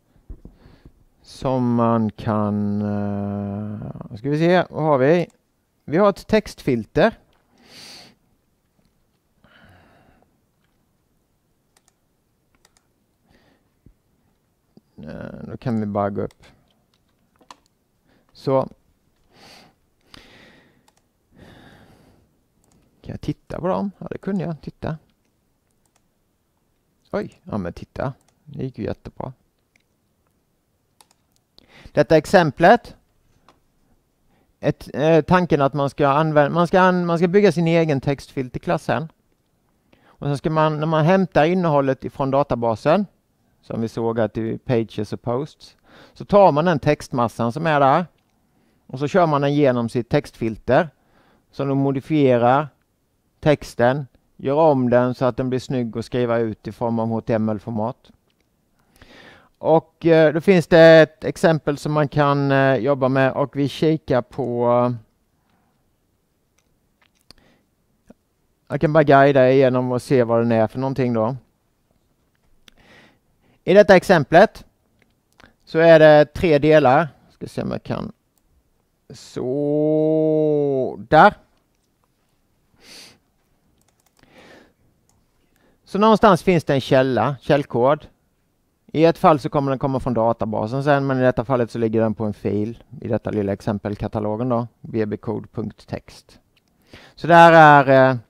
Som man kan, ska vi se, vad har vi? Vi har ett textfilter. Då kan vi bara gå upp. Så. Kan jag titta på dem? Ja, det kunde jag. Titta. Oj, ja men titta. Det gick ju jättebra. Detta exemplet. Tanken att man ska bygga sin egen textfilterklass sen. Och sen ska man, när man hämtar innehållet ifrån databasen, som vi såg att i pages och posts, så tar man den textmassan som är där och så kör man den genom sitt textfilter som de modifierar texten, gör om den så att den blir snygg att skriva ut i form av HTML-format. Och då finns det ett exempel som man kan jobba med och vi kikar på. Jag kan bara guida igenom och se vad den är för någonting då. I detta exemplet så är det 3 delar. Ska se om jag kan. Så där. Så någonstans finns det en källkod. I ett fall så kommer den komma från databasen sen, men i detta fallet så ligger den på en fil. I detta lilla exempelkatalogen då, bbcode.text. Så där är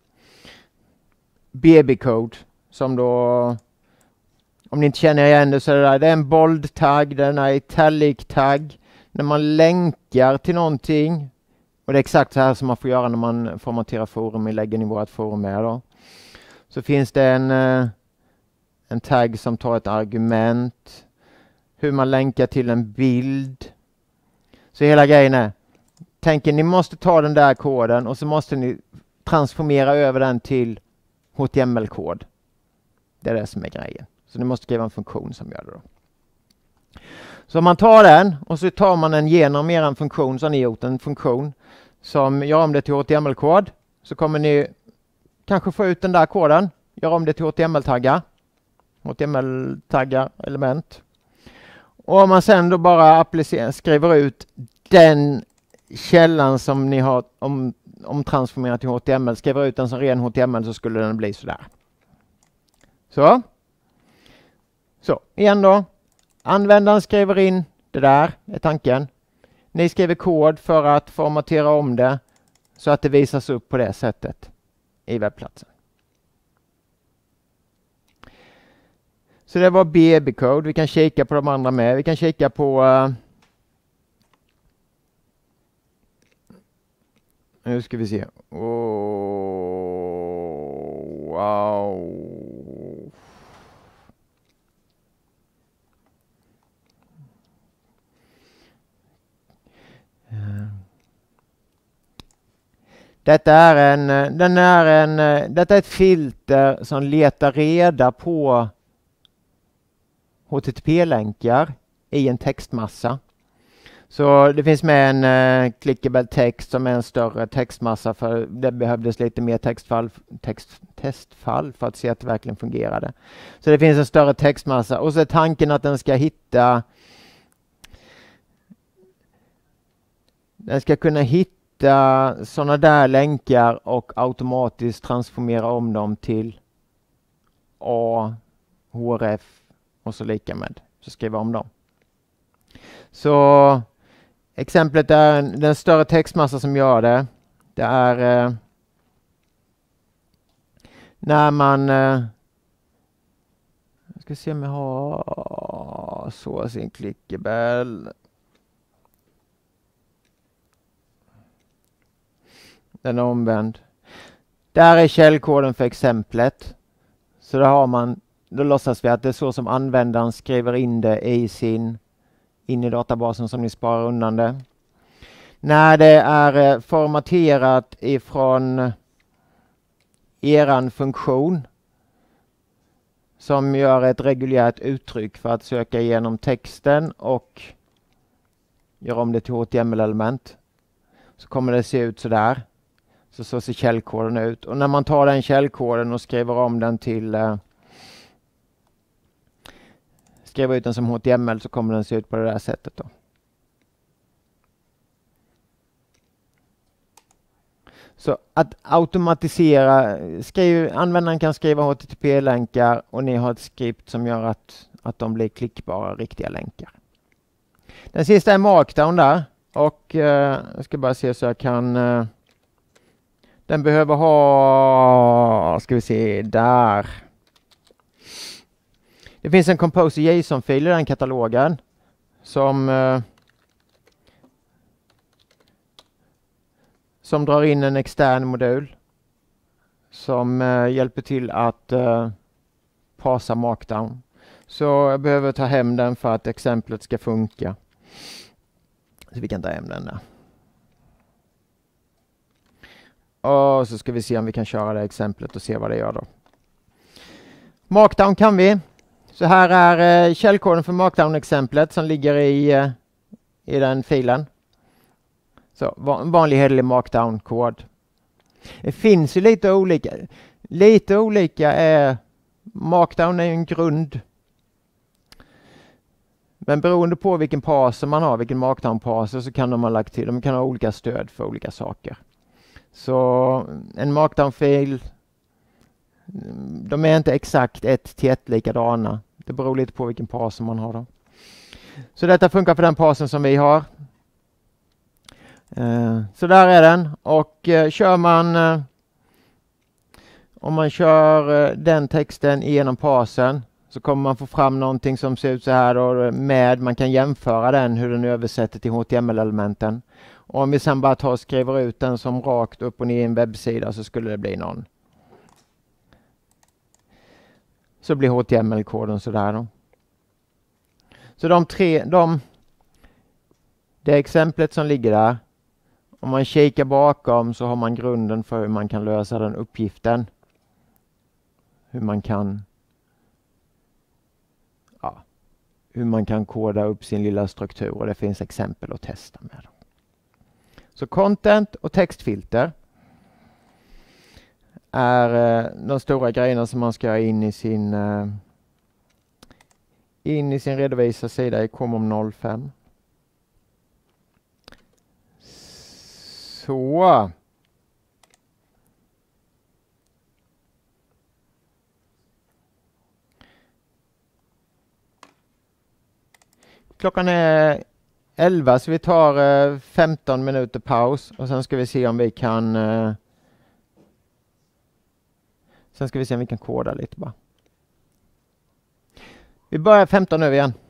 bbcode som då, om ni inte känner igen det, så är det en bold-tagg, det är en italic-tagg. När man länkar till någonting, och det är exakt så här som man får göra när man formaterar foruminläggen i vårt forum med då. Så finns det en tagg som tar ett argument, hur man länkar till en bild. Så hela grejen är, tänker ni måste ta den där koden och så måste ni transformera över den till HTML-kod. Det är det som är grejen. Så ni måste skriva en funktion som gör det då. Så man tar den och så tar man den genom er funktion, så har ni gjort en funktion som gör om det till HTML-kod. Så kommer ni kanske få ut den där koden, gör om det till HTML-taggar. HTML-taggar, element. Och om man sen då bara skriver ut den källan som ni har omtransformerat till HTML, skriver ut den som ren HTML, så skulle den bli sådär. Så, igen då. Användaren skriver in det där, är tanken. Ni skriver kod för att formatera om det så att det visas upp på det sättet i webbplatsen. Så det var bbcode. Vi kan kika på de andra med. Vi kan kika på nu ska vi se. Wow. Detta är ett filter som letar reda på HTTP-länkar i en textmassa. Så det finns med en clickable text som är en större textmassa, för det behövdes lite mer testfall för att se att det verkligen fungerade. Så det finns en större textmassa och så är tanken att den ska kunna hitta sådana där länkar och automatiskt transformera om dem till A, href och så lika med. Så skriva om dem. Så exemplet är den större textmassa som gör det. Det är när man jag ska se om jag har så sin clickable. Den är omvänd. Där är källkoden för exemplet. Så då låtsas vi att det är så som användaren skriver in det in i databasen som ni sparar undan det. När det är formaterat ifrån eran funktion som gör ett reguljärt uttryck för att söka igenom texten och göra om det till HTML-element, så kommer det se ut så där. Så ser källkoden ut. Och när man tar den källkoden och skriver om den skriver ut den som HTML, så kommer den se ut på det där sättet då. Så att automatisera, användaren kan skriva HTTP-länkar och ni har ett skript som gör att de blir klickbara riktiga länkar. Den sista är Markdown där, och jag ska bara se så jag kan den behöver ha, ska vi se, där. Det finns en Composer JSON-fil i den katalogen som drar in en extern modul som hjälper till att parsa Markdown. Så jag behöver ta hem den för att exemplet ska funka. Så vi kan ta hem den där. Och så ska vi se om vi kan köra det exemplet och se vad det gör då. Markdown kan vi. Så här är källkoden för Markdown-exemplet som ligger i den filen. Så vanlig hederlig Markdown-kod. Det finns ju lite olika. Lite olika är Markdown är en grund. Men beroende på vilken parser man har, vilken Markdown-parser, så kan de ha lagt till. De kan ha olika stöd för olika saker. Så en Markdown-fil De är inte exakt 1:1 likadana. Det beror lite på vilken parser man har då. Så detta funkar för den parsen som vi har. Så där är den. Och kör man om man kör den texten igenom parsen så kommer man få fram någonting som ser ut så här då, med man kan jämföra den hur den översätter till HTML-elementen. Och om vi sen bara tar och skriver ut den som rakt upp och ner i en webbsida så skulle det bli någon. Så blir HTML-koden så där då. Så det exemplet som ligger där. Om man kikar bakom så har man grunden för hur man kan lösa den uppgiften. Hur man kan koda upp sin lilla struktur och det finns exempel att testa med. Så content och textfilter är de stora grejerna som man ska ha in i sin redovisningssida i COMOM 05. Så. Klockan är 11 så vi tar 15 minuter paus och sen ska vi se om vi kan koda lite bara. Vi börjar 15 över igen.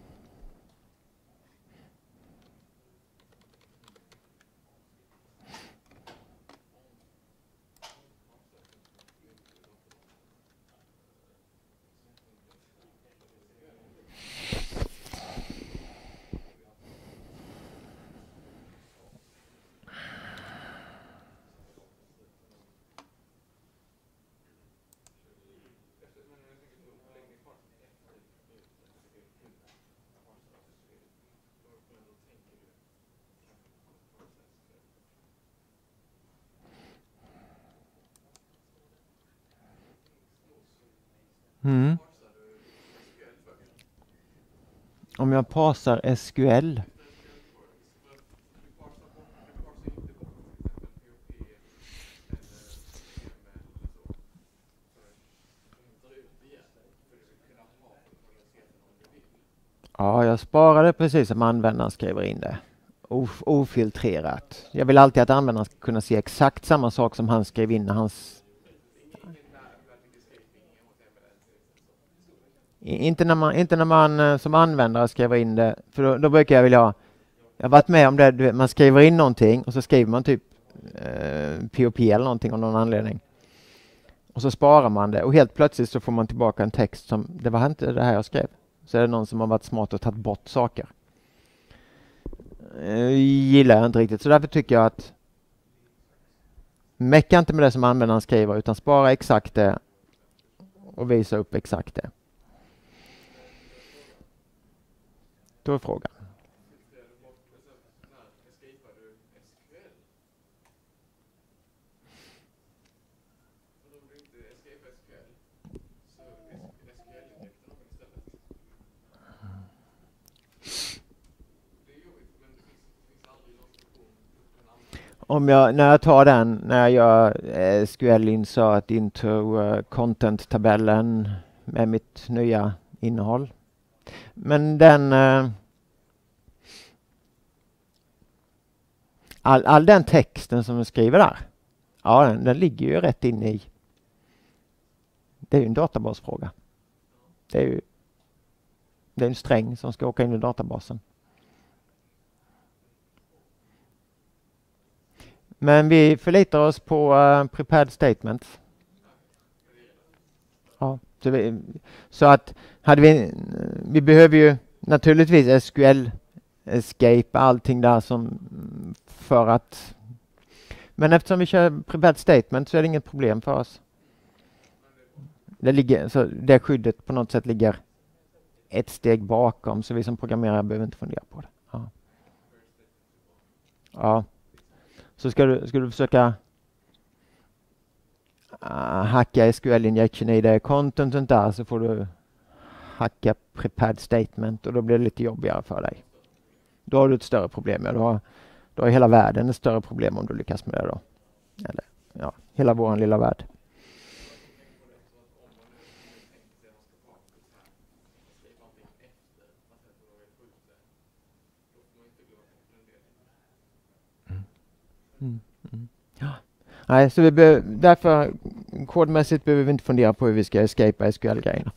Om jag parsar SQL. Ja, jag sparade precis som användaren skriver in det. Ofiltrerat. Jag vill alltid att användaren ska kunna se exakt samma sak som han skrev in när hans... Inte när man som användare skriver in det. För då brukar jag vilja ha... Jag har varit med om det. Man skriver in någonting och så skriver man typ POP eller någonting av någon anledning. Och så sparar man det. Och helt plötsligt så får man tillbaka en text som... Det var inte det här jag skrev. Så är det någon som har varit smart och tagit bort saker. Gillar jag inte riktigt. Så därför tycker jag att... Mecka inte med det som användaren skriver utan spara exakt det. Och visa upp exakt det. Då är frågan. När jag tar den, när jag gör SQL insert into content-tabellen med mitt nya innehåll. Men den all den texten som jag skriver där, ja den ligger ju rätt in i. Det är ju en databasfråga. Det är en sträng som ska åka in i databasen. Men vi förlitar oss på prepared statements. Ja, så att vi behöver ju naturligtvis SQL escape allting där som för att, men eftersom vi kör prepared statement så är det inget problem för oss. Det skyddet på något sätt ligger ett steg bakom så vi som programmerare behöver inte fundera på det. Ja. Så ska du försöka hacka SQL injection i det content där så får du hacka prepared statement och då blir det lite jobbigare för dig. Då har du ett större problem. Ja, då har hela världen ett större problem om du lyckas med det då. Eller ja, hela vår lilla värld. Ja. Nej, så därför kodmässigt behöver vi inte fundera på hur vi ska escapa SQL-grejerna.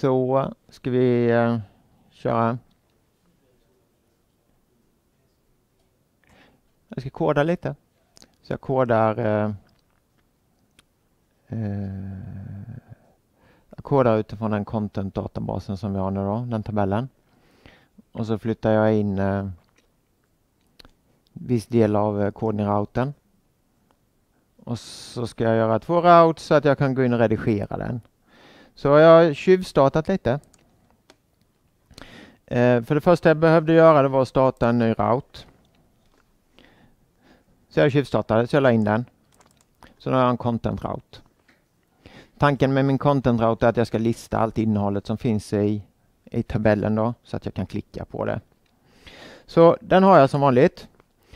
Så ska vi köra. Jag ska koda lite. Så jag kodar utifrån den content-databasen som vi har nu då, den tabellen. Och så flyttar jag in viss del av koden i routern. Och så ska jag göra 2 routes så att jag kan gå in och redigera den. Så jag har tjuvstartat lite. För det första jag behövde göra det var att starta en ny route. Så jag tjuvstartade, så jag la in den. Så nu har jag en content route. Tanken med min content route är att jag ska lista allt innehållet som finns i tabellen då, så att jag kan klicka på det. Så den har jag som vanligt.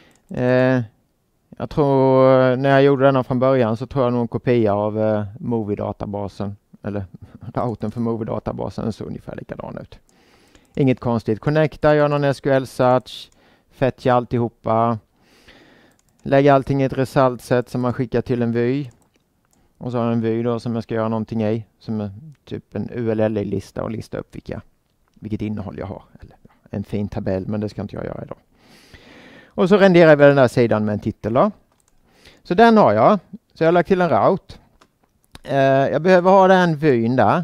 Jag tror när jag gjorde den från början så tror jag nog en kopia av Movie-databasen eller routern för Movie-databasen så ungefär likadan ut. Inget konstigt. Connecta, gör någon SQL-search, fetcha alltihopa, lägga allting i ett result-set som man skickar till en vy. Och så har jag en vy då som jag ska göra någonting i, som är typ en ULL-lista och lista upp vilket innehåll jag har. Eller en fin tabell, men det ska inte jag göra idag. Och så renderar vi den där sidan med en titel då. Så den har jag. Så jag har lagt till en route. Jag behöver ha den vyn där.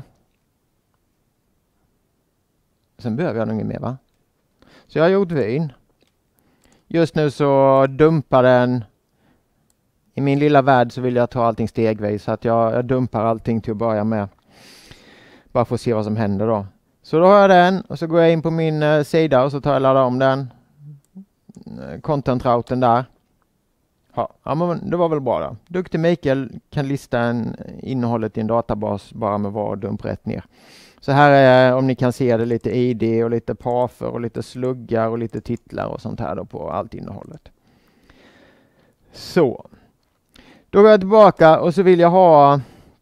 Sen behöver jag nog inget mer va? Så jag har gjort vyn. Just nu så dumpar den. I min lilla värld så vill jag ta allting stegvis. Så att jag dumpar allting till att börja med. Bara för att se vad som händer då. Så då har jag den. Och så går jag in på min sida och så tar jag laddar om den. Content-routen där. Ja, men det var väl bra då. Duktig Mikael kan lista innehållet i en databas bara med var dump rätt ner. Så här är, om ni kan se det, lite ID och lite pafer och lite sluggar och lite titlar och sånt här då på allt innehållet. Så. Då går jag tillbaka och så vill jag ha,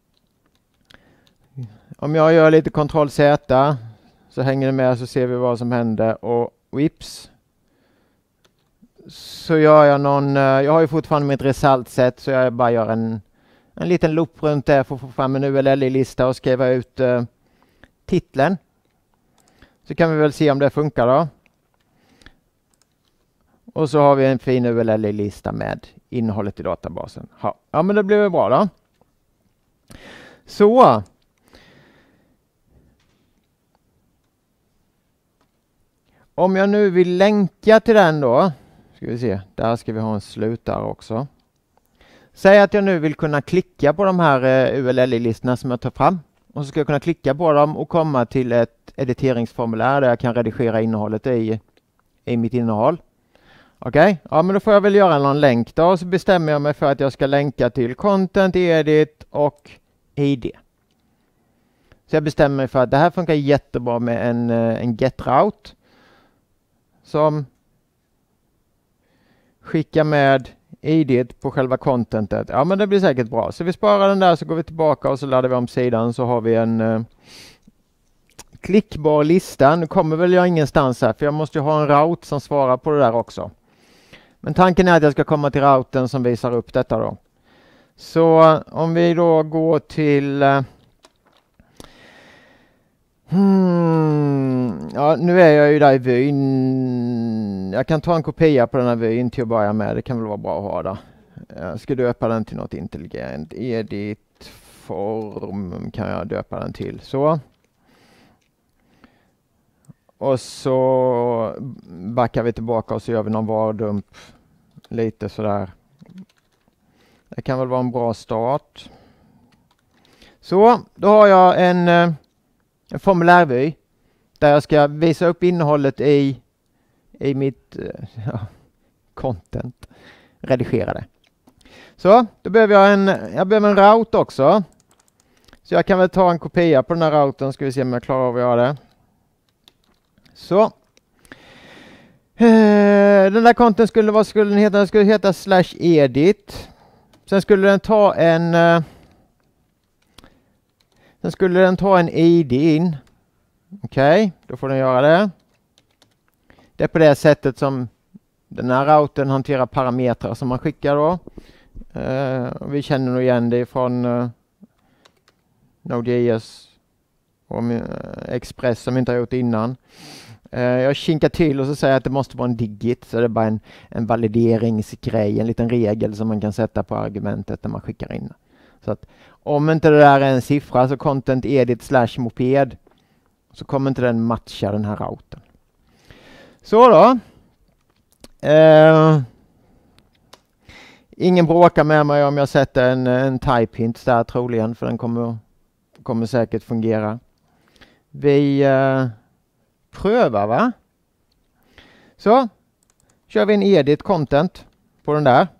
om jag gör lite Ctrl-Z så hänger det med så ser vi vad som händer och whips. Så gör jag jag har ju fortfarande mitt result-set så jag bara gör en liten loop runt där för att få fram en ULL-lista och skriva ut titeln. Så kan vi väl se om det funkar då. Och så har vi en fin ULL-lista med innehållet i databasen. Ja men det blir väl bra då. Så. Om jag nu vill länka till den då. Ska vi se, där ska vi ha en slutare också. Säg att jag nu vill kunna klicka på de här ULL-listorna som jag tar fram. Och så ska jag kunna klicka på dem och komma till ett editeringsformulär där jag kan redigera innehållet i mitt innehåll. Okej, ja men då får jag väl göra någon länk då. Och så bestämmer jag mig för att jag ska länka till Content, Edit och ID. Så jag bestämmer mig för att det här funkar jättebra med en get-route. Som skickar med ID på själva contentet. Ja men det blir säkert bra. Så vi sparar den där så går vi tillbaka och så laddar vi om sidan så har vi en klickbar lista. Nu kommer väl jag ingenstans här för jag måste ju ha en route som svarar på det där också. Men tanken är att jag ska komma till routern som visar upp detta då. Så om vi då går till ja, nu är jag ju där i vyn. Jag kan ta en kopia på den här vyn till att börja med. Det kan väl vara bra att ha då. Jag ska döpa den till något intelligent. Edit form kan jag döpa den till. Så. Och så backar vi tillbaka och så gör vi någon vardump. Lite sådär. Det kan väl vara en bra start. Så, då har jag en formulärvy. Där jag ska visa upp innehållet i mitt content. Redigera det. Så, då behöver jag behöver en route också. Så jag kan väl ta en kopia på den här routern. Ska vi se om jag klarar av att göra det. Så. Den där content skulle heta /edit. Sen skulle den ta en ID in. Okej, då får den göra det. Det är på det sättet som den här routern hanterar parametrar som man skickar då. Vi känner nog igen det från Node.js om Express som inte har gjort innan. Jag kinkar till och så säger jag att det måste vara en digit, så det är bara en valideringsgrej, en liten regel som man kan sätta på argumentet när man skickar in. Så att om inte det där är en siffra, så content edit /moped, så kommer inte den matcha den här routern. Så då. Ingen bråkar med mig om jag sätter en type hint där troligen, för den kommer säkert fungera. Vi prövar, va? Så kör vi en edit content på den där.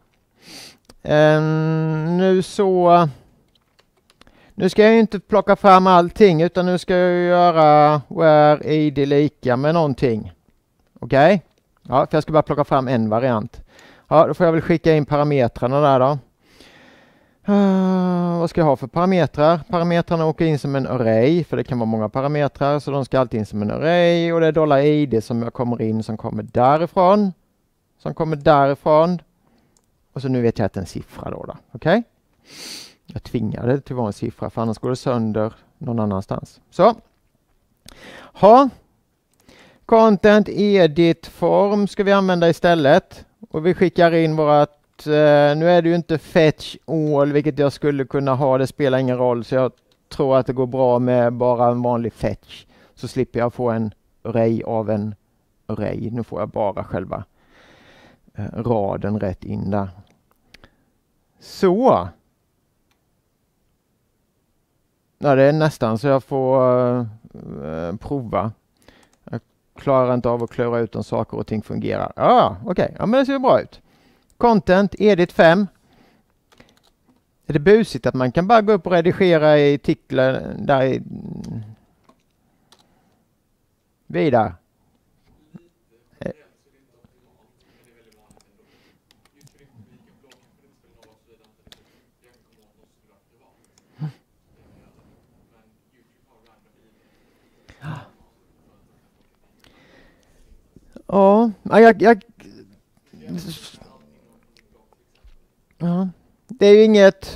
Nu ska jag inte plocka fram allting, utan nu ska jag göra where id lika med någonting. Okej? Ja, för jag ska bara plocka fram en variant. Ja, då får jag väl skicka in parametrarna där då. Vad ska jag ha för parametrar? Parametrarna åker in som en array, för det kan vara många parametrar, så de ska alltid in som en array, och det är $id som jag kommer in, som kommer därifrån, och så nu vet jag att det är en siffra då. Okej? Jag tvingar det till att vara en siffra, för annars går det sönder någon annanstans. Så. Content edit form ska vi använda istället, och vi skickar in vårat. Nu är det ju inte fetch all, vilket jag skulle kunna ha. Det spelar ingen roll, så jag tror att det går bra med bara en vanlig fetch. Så slipper jag få en array av en array. Nu får jag bara själva raden rätt in där. Så. Ja, det är nästan så jag får prova. Jag klarar inte av att klura ut om saker och ting fungerar. Okej. Ja, men det ser bra ut. Content, edit 5. Är det busigt att man kan bara gå upp och redigera i titlar där i vidare? Ja, det är ju inget.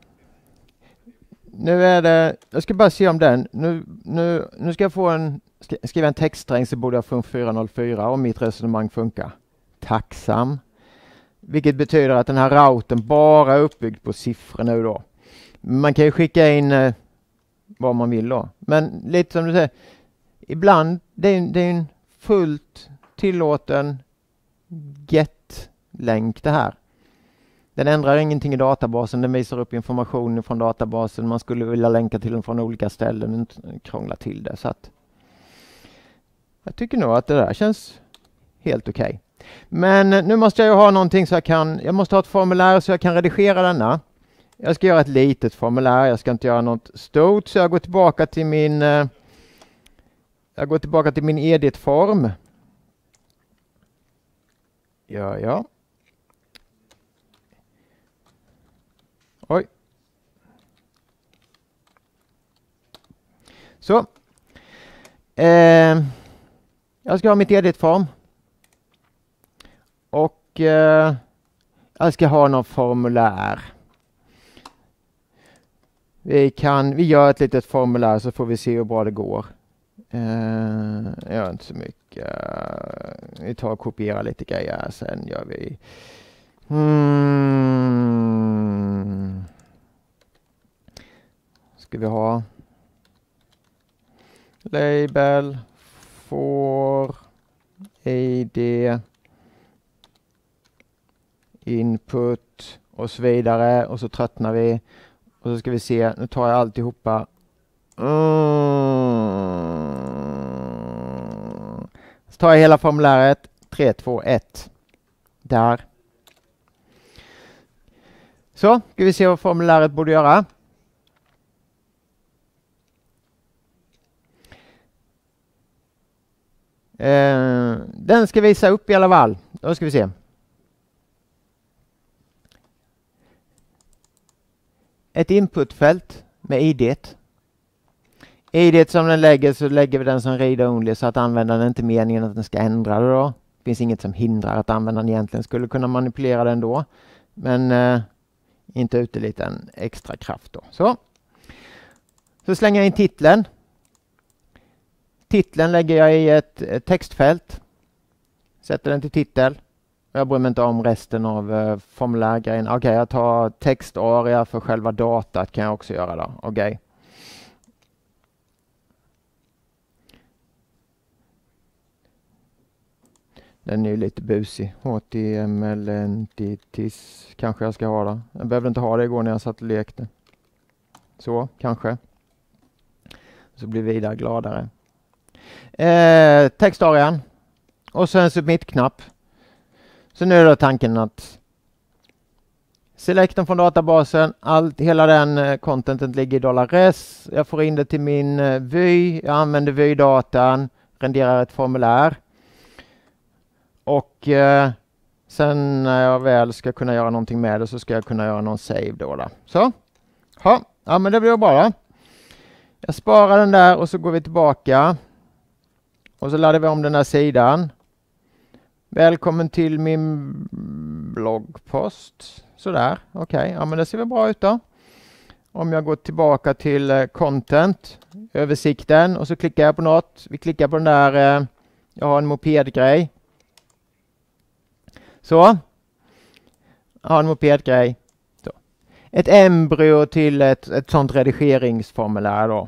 Nu är det. Jag ska bara se om den. Nu ska jag få skriva en textsträng, så borde jag få en 404 om mitt resonemang funkar. Tacksam. Vilket betyder att den här routern bara är uppbyggd på siffror nu då. Man kan ju skicka in vad man vill då. Men lite som du säger, ibland det är en fullt tillåten get-länk det här. Den ändrar ingenting i databasen, den visar upp information från databasen. Man skulle vilja länka till den från olika ställen och inte krångla till det. Så att jag tycker nog att det där känns helt okej. Men nu måste jag ju ha någonting så jag måste ha ett formulär så jag kan redigera denna. Jag ska göra ett litet formulär, jag ska inte göra något stort, så jag går tillbaka till min edit-form. Ja. Oj. Så. Jag ska ha mitt edit-form. Och jag ska ha någon formulär. Vi gör ett litet formulär så får vi se hur bra det går. Jag gör inte så mycket. Vi tar och kopierar lite grejer. Sen gör vi. Ska vi ha label for id input och så vidare, och så tröttnar vi och så ska vi se, nu tar jag alltihopa. Så tar jag hela formuläret 3, 2, 1 där. Så ska vi se vad formuläret borde göra. Den ska visa upp i alla fall. Då ska vi se. Ett inputfält med idet. Idet som den lägger, så lägger vi den som read only, så att användaren inte är meningen att den ska ändra det då. Det finns inget som hindrar att användaren egentligen skulle kunna manipulera den då. Men inte utan lite en extra kraft då. Så slänger jag in titeln. Titeln lägger jag i ett textfält. Sätter den till titel. Jag bryr mig inte om resten av formulärgrejen. Okej, jag tar textaria för själva datat kan jag också göra då. Okej. Den är ju lite busig. HTML entities kanske jag ska ha då. Jag behövde inte ha det igår när jag satt och lekte. Så, kanske. Så blir Vidar gladare. Textarian. Och så en submit-knapp. Så nu är då tanken att selecten från databasen, hela den contentet ligger i $res. Jag får in det till min vy. Jag använder vy-datan, renderar ett formulär. Och sen när jag väl ska kunna göra någonting med det så ska jag kunna göra någon save då. Så. Ja, men det blir bra. Jag sparar den där och så går vi tillbaka. Och så laddar vi om den här sidan. Välkommen till min bloggpost. Sådär, okej. Ja, men det ser väl bra ut då. Om jag går tillbaka till content, översikten och så klickar jag på något. Vi klickar på den där, jag har en mopedgrej. Så. Jag har en mopedgrej. Så. Ett embryo till ett sånt redigeringsformulär då.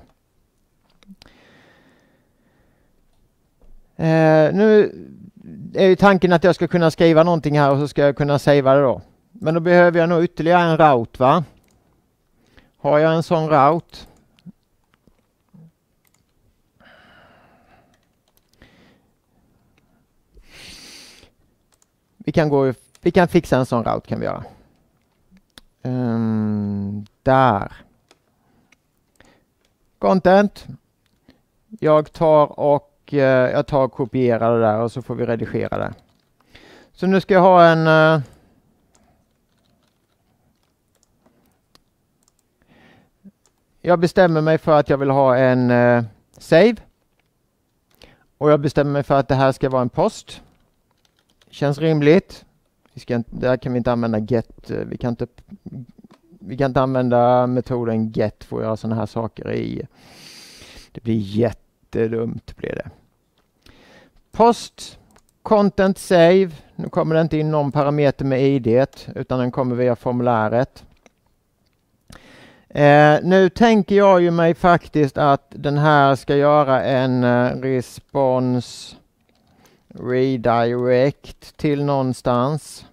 Nu är ju tanken att jag ska kunna skriva någonting här och så ska jag kunna savea det då. Men då behöver jag nog ytterligare en route, va? Har jag en sån route? Vi kan fixa en sån route kan vi göra. Där. Content. Jag tar och kopierar det där och så får vi redigera det. Så nu ska jag ha en jag bestämmer mig för att jag vill ha en save. Och jag bestämmer mig för att det här ska vara en post. Känns rimligt. Där kan vi inte använda get. Vi kan inte använda metoden get för att göra sådana här saker i. Det blir jättedumt blir det. Post, content save. Nu kommer det inte in någon parameter med id utan den kommer via formuläret. Nu tänker jag ju mig faktiskt att den här ska göra en response redirect till någonstans.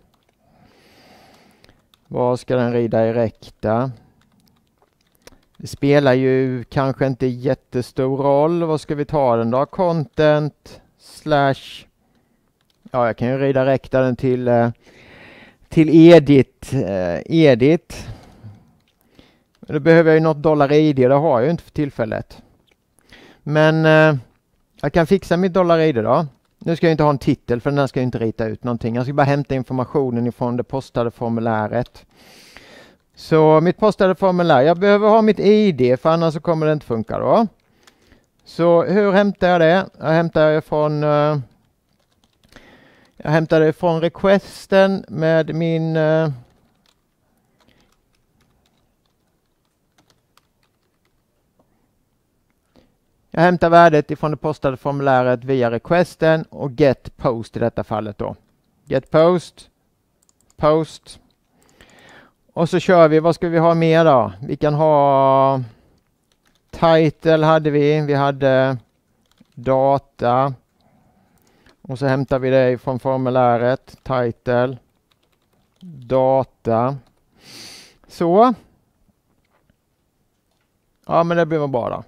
Var ska den redirecta? Det spelar ju kanske inte jättestor roll. Vad ska vi ta den då? Content / ja, jag kan ju redirecta den till edit. Då behöver jag ju något $id. Det har jag ju inte för tillfället. Men jag kan fixa mitt $id då. Nu ska jag inte ha en titel för den här ska jag inte rita ut någonting. Jag ska bara hämta informationen ifrån det postade formuläret. Så mitt postade formulär. Jag behöver ha mitt id för annars så kommer det inte funka då. Så hur hämtar jag det? Jag hämtar det från requesten med min jag hämtar värdet ifrån det postade formuläret via requesten och get post i detta fallet då. Get post. Och så kör vi. Vad ska vi ha mer då? Vi kan ha title hade vi hade data. Och så hämtar vi det från formuläret. Title. Data. Så. Ja, men det blir väl bra då.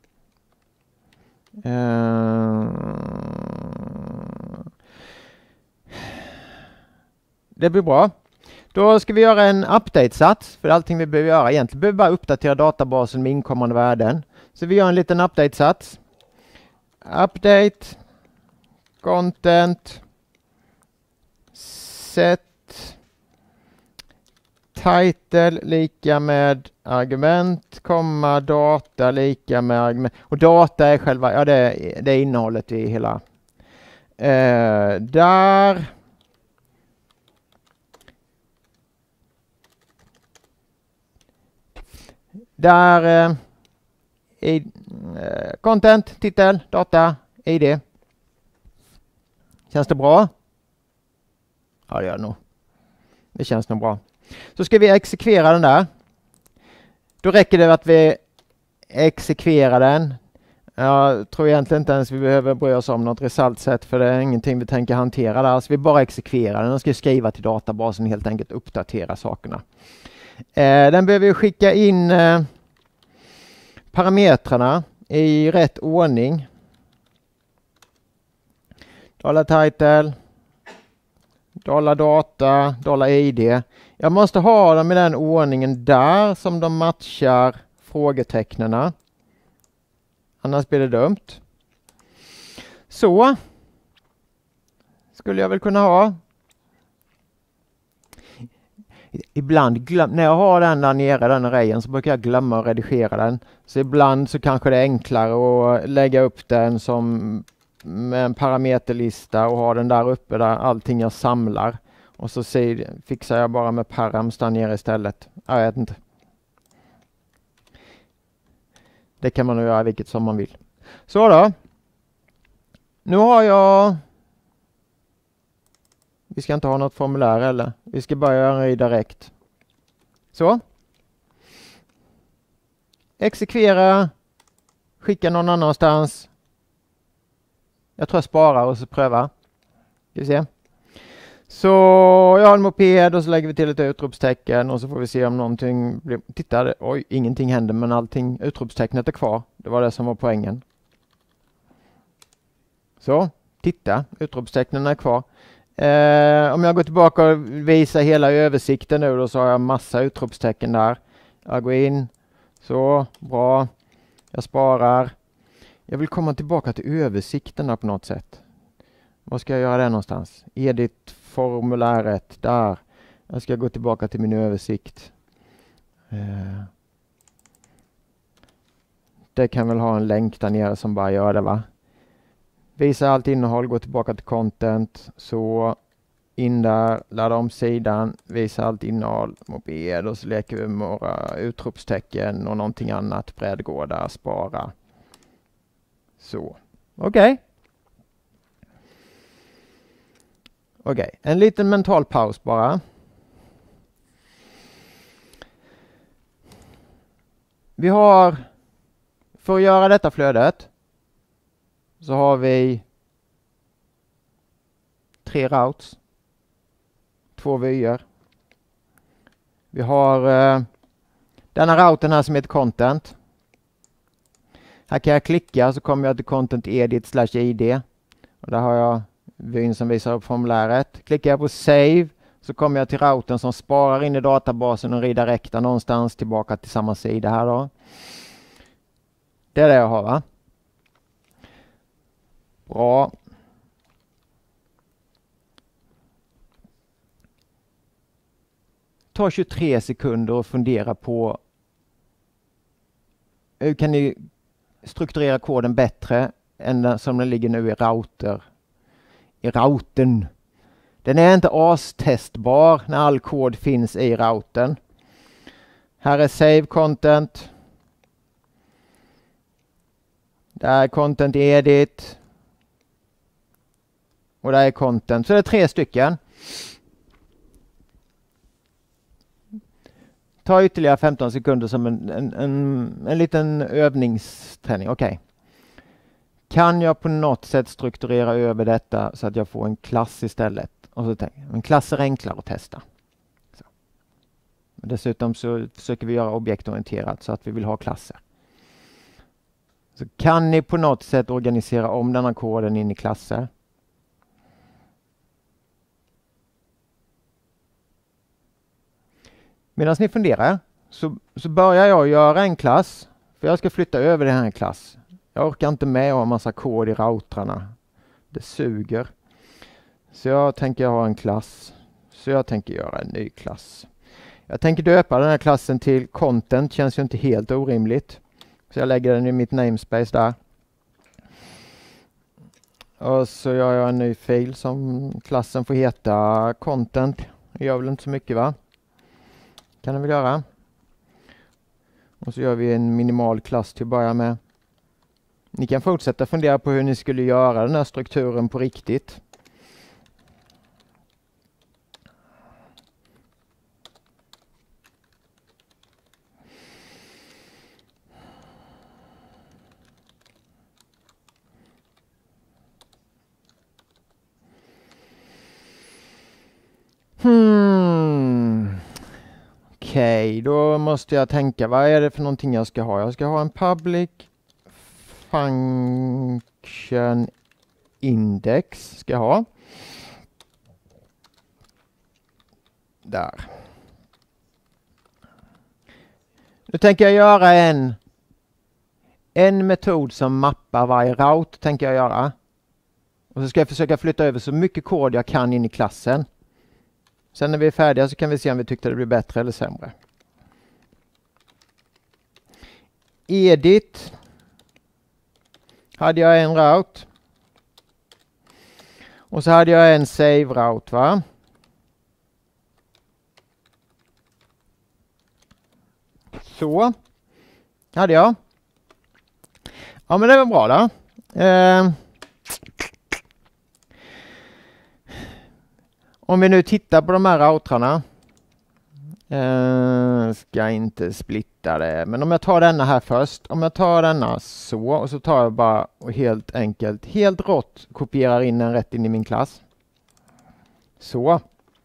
Det blir bra. Då ska vi göra en update-sats för allting vi behöver göra. Egentligen behöver vi bara uppdatera databasen med inkommande värden. Så vi gör en liten update-sats. Update. Content. Set. Title lika med argument, komma, data lika med argument. Och data är själva, ja det är innehållet i hela. Där. Content, titel, data, ID. Känns det bra? Ja, det gör det nog. Det känns nog bra. Så ska vi exekvera den där. Då räcker det att vi exekverar den. Jag tror egentligen inte ens vi behöver bry oss om något result set, för det är ingenting vi tänker hantera där. Så vi bara exekverar den och ska skriva till databasen, helt enkelt uppdatera sakerna. Den behöver skicka in parametrarna i rätt ordning. $title, $data, $id. Jag måste ha dem i den ordningen där som de matchar frågetecknena. Annars blir det dumt. Så skulle jag väl kunna ha. Ibland när jag har den där nere, den arrayen, så brukar jag glömma att redigera den. Så ibland så kanske det är enklare att lägga upp den som med en parameterlista och ha den där uppe där allting jag samlar. Och så fixar jag bara med params där nere istället. Jag vet inte. Det kan man nog göra vilket som man vill. Så då. Nu har jag... Vi ska inte ha något formulär eller. Vi ska bara göra en redirekt. Så. Exekvera. Skicka någon annanstans. Jag tror jag sparar och så prövar. Ska vi se. Så jag har en moped och så lägger vi till ett utropstecken och så får vi se om någonting blir... Titta, oj, ingenting händer men allting, utropstecknet är kvar. Det var det som var poängen. Så, titta, utropstecknen är kvar. Om jag går tillbaka och visar hela översikten nu då, så har jag massa utropstecken där. Jag går in, så, bra. Jag sparar. Jag vill komma tillbaka till översikten på något sätt. Vad ska jag göra där någonstans? Edit formuläret, där. Jag ska gå tillbaka till min översikt. Det kan väl ha en länk där nere som bara gör det, va? Visa allt innehåll, gå tillbaka till content. Så in där, ladda om sidan, visa allt innehåll, moped, och så leker vi med våra utropstecken och någonting annat. Brädgårdar, spara. Så, okej. Okej, en liten mental paus bara. Vi har, för att göra detta flödet, så har vi 3 routes, 2 vyer. Vi har denna routen här som heter content. Här kan jag klicka så kommer jag till content edit /id. Och där har jag vyn som visar upp formuläret. Klickar jag på save så kommer jag till routen som sparar in i databasen och redirektar någonstans tillbaka till samma sida här då. Det är det jag har, va? Bra. Ta 23 sekunder och fundera på hur kan ni strukturera koden bättre än den som den ligger nu i routern. Den är inte astestbar när all kod finns i routern. Här är save content. Där är content edit. Och där är content. Så det är 3 stycken. Ta ytterligare 15 sekunder som en liten övningsträning. Okej. Kan jag på något sätt strukturera över detta så att jag får en klass istället? Och så tänker jag, en klass är enklare att testa. Så. Dessutom så försöker vi göra objektorienterat så att vi vill ha klasser. Så kan ni på något sätt organisera om denna koden in i klasser? Medan ni funderar så börjar jag göra en klass. För jag ska flytta över den här klass. Jag orkar inte med att ha en massa kod i routrarna. Det suger. Så jag tänker ha en klass. Så jag tänker göra en ny klass. Jag tänker döpa den här klassen till content. Känns ju inte helt orimligt. Så jag lägger den i mitt namespace där. Och så gör jag en ny fil som klassen får heta content. Det gör väl inte så mycket, va? Kan den väl göra. Och så gör vi en minimal klass till att börja med. Ni kan fortsätta fundera på hur ni skulle göra den här strukturen på riktigt. Okej, då måste jag tänka, vad är det för någonting jag ska ha? Jag ska ha en public function index, ska jag ha. Där. Nu tänker jag göra en metod som mappar varje route, tänker jag göra. Och så ska jag försöka flytta över så mycket kod jag kan in i klassen. Sen när vi är färdiga så kan vi se om vi tyckte det blir bättre eller sämre. Edit. Hade jag en route. Och så hade jag en save route, va? Så. Hade jag. Ja, men det var bra då. Om vi nu tittar på de här routrarna. Ska inte splitta det. Men om jag tar denna här först. Om jag tar denna så. Och så tar jag bara och helt enkelt, helt rått kopierar in den rätt in i min klass. Så.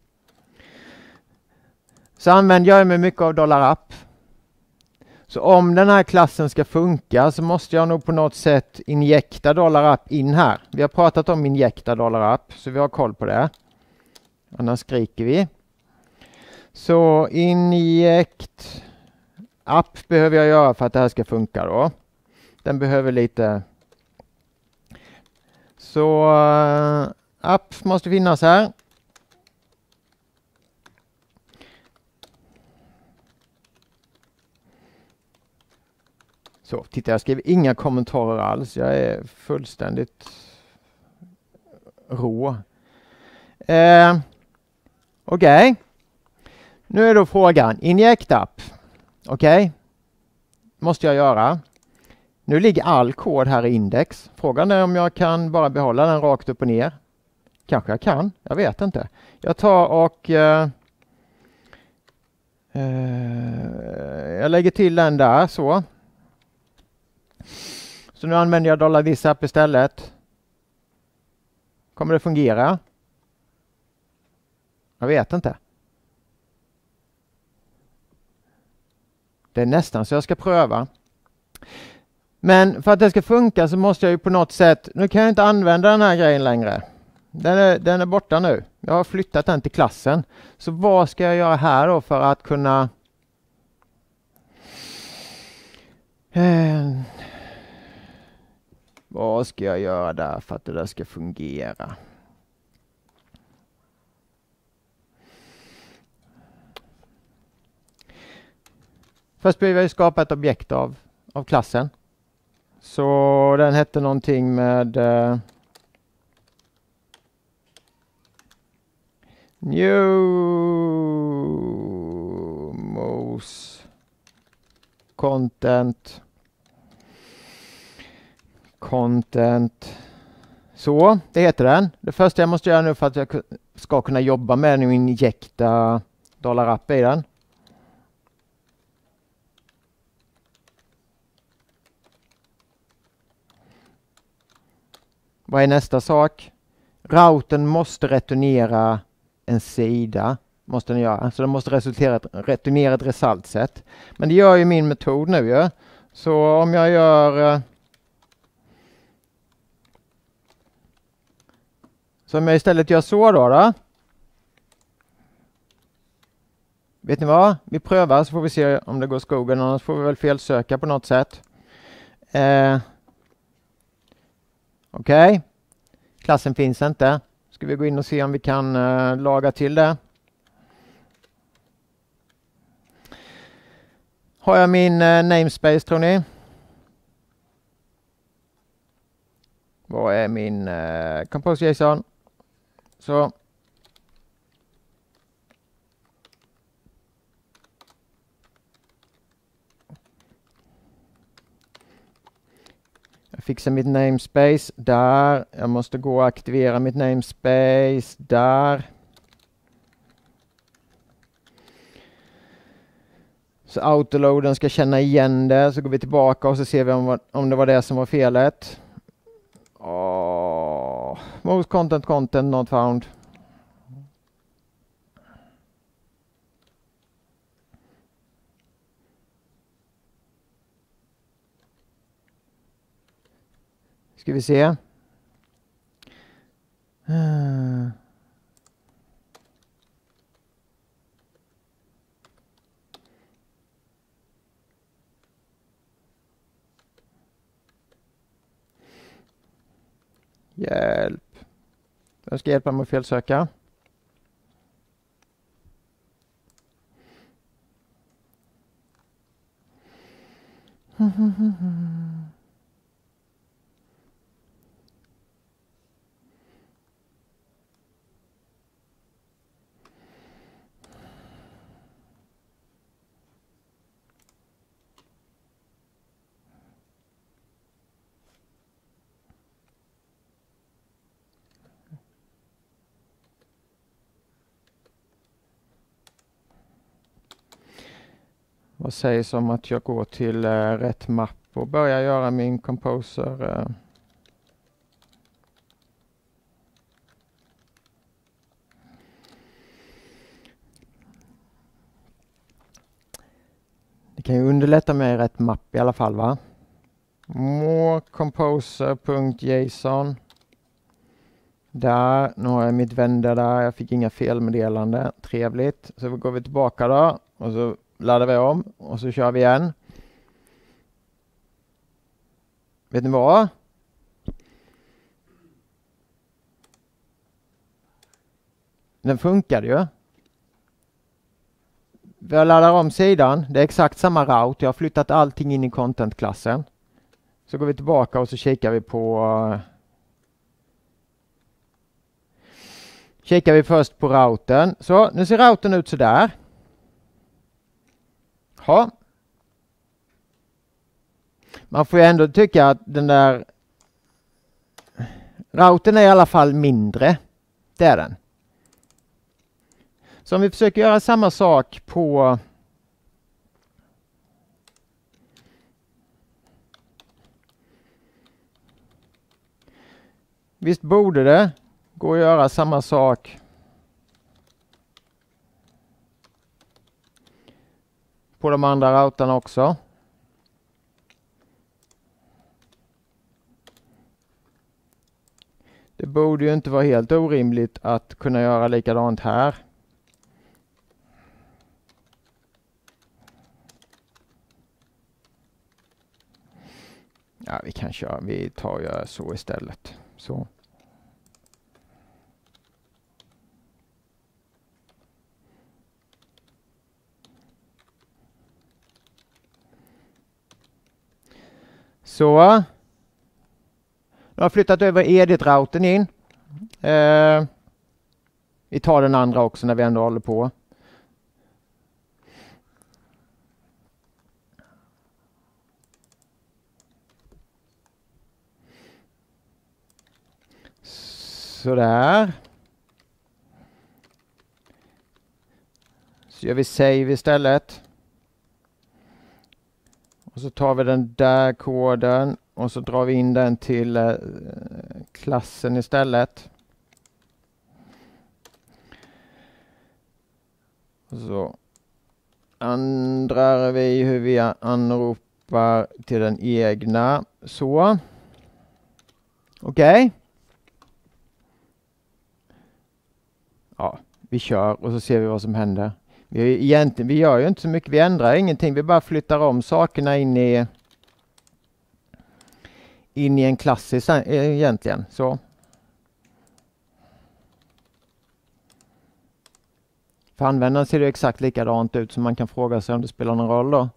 Så använder jag mig mycket av $app. Så om den här klassen ska funka så måste jag nog på något sätt injekta $app in här. Vi har pratat om injekta $app så vi har koll på det. Annars skriker vi. Så inject app behöver jag göra för att det här ska funka då. Den behöver lite. Så app måste finnas här. Så, titta, jag skriver inga kommentarer alls. Jag är fullständigt rå. Okej. Nu är då frågan, inject app. Okej. Måste jag göra. Nu ligger all kod här i index. Frågan är om jag kan bara behålla den rakt upp och ner. Kanske jag kan, jag vet inte. Jag tar och jag lägger till den där så. Så nu använder jag $thisapp istället. Kommer det fungera? Jag vet inte. Det är nästan så jag ska pröva. Men för att det ska funka så måste jag ju på något sätt. Nu kan jag inte använda den här grejen längre. Den är borta nu. Jag har flyttat den till klassen. Så vad ska jag göra här då för att kunna vad ska jag göra där för att det där ska fungera? Först behöver jag skapa ett objekt av klassen. Så den hette någonting med new most content. Så, det heter den. Det första jag måste göra nu för att jag ska kunna jobba med den och injekta $app i den. Vad är nästa sak? Routern måste returnera en sida. Måste den göra. Så den måste returnera ett resultset. Men det gör ju min metod nu. Ja? Så om jag gör så om jag istället gör så då. Vet ni vad? Vi prövar så får vi se om det går skogen. Annars får vi väl felsöka på något sätt. Okej. Klassen finns inte. Ska vi gå in och se om vi kan laga till det. Har jag min namespace tror ni? Vad är min compose.json? Så. Jag fixa mitt namespace där. Jag måste gå och aktivera mitt namespace där. Så autoloaden ska känna igen det. Så går vi tillbaka och så ser vi om det var det som var felet. Most content not found. Ska vi se. Hjälp. Jag ska hjälpa mig att felsöka. Vad sägs om att jag går till rätt mapp och börjar göra min composer. Det kan ju underlätta med rätt mapp i alla fall, va? More composer.json. Där, nu har jag mitt vända där. Jag fick inga felmeddelande. Trevligt. Så går vi tillbaka då och så laddar vi om och så kör vi igen. Vet ni vad? Den funkar ju. Jag laddar om sidan. Det är exakt samma route. Jag har flyttat allting in i content-klassen. Så går vi tillbaka och så kikar vi på... Kikar vi först på routern. Så, nu ser routern ut så där. Ja. Man får ju ändå tycka att den där... Routern är i alla fall mindre. Det är den. Så om vi försöker göra samma sak på... Visst borde det gå att göra samma sak på de andra routarna också. Det borde ju inte vara helt orimligt att kunna göra likadant här. Ja, vi tar och gör så istället. Så. Så. Nu har jag flyttat över edit-routern in. Vi tar den andra också när vi ändå håller på. Sådär. Så gör vi save istället. Och så tar vi den där koden och så drar vi in den till klassen istället. Och så ändrar vi hur vi anropar till den egna. Så. Okej. Ja, vi kör och så ser vi vad som händer. Vi gör ju inte så mycket, vi ändrar ingenting. Vi bara flyttar om sakerna in i en klass egentligen. Så. För användaren ser det exakt likadant ut, så man kan fråga sig om det spelar någon roll då.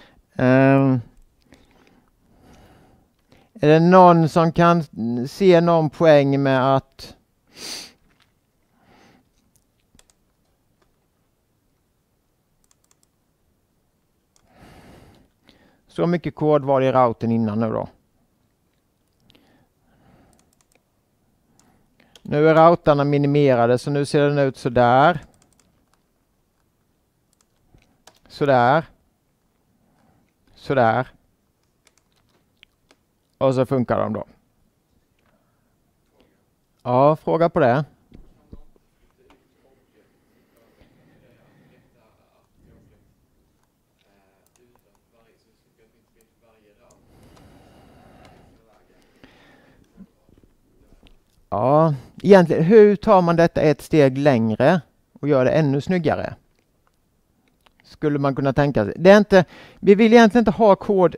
Är det någon som kan se någon poäng med att så mycket kod var det i routern innan nu då? Nu är routarna minimerade så nu ser den ut så där. Så där. Så där. Och så funkar de då. Ja, fråga på det. Ja, egentligen hur tar man detta ett steg längre och gör det ännu snyggare? Skulle man kunna tänka sig. Det är inte, vi vill egentligen inte ha kod,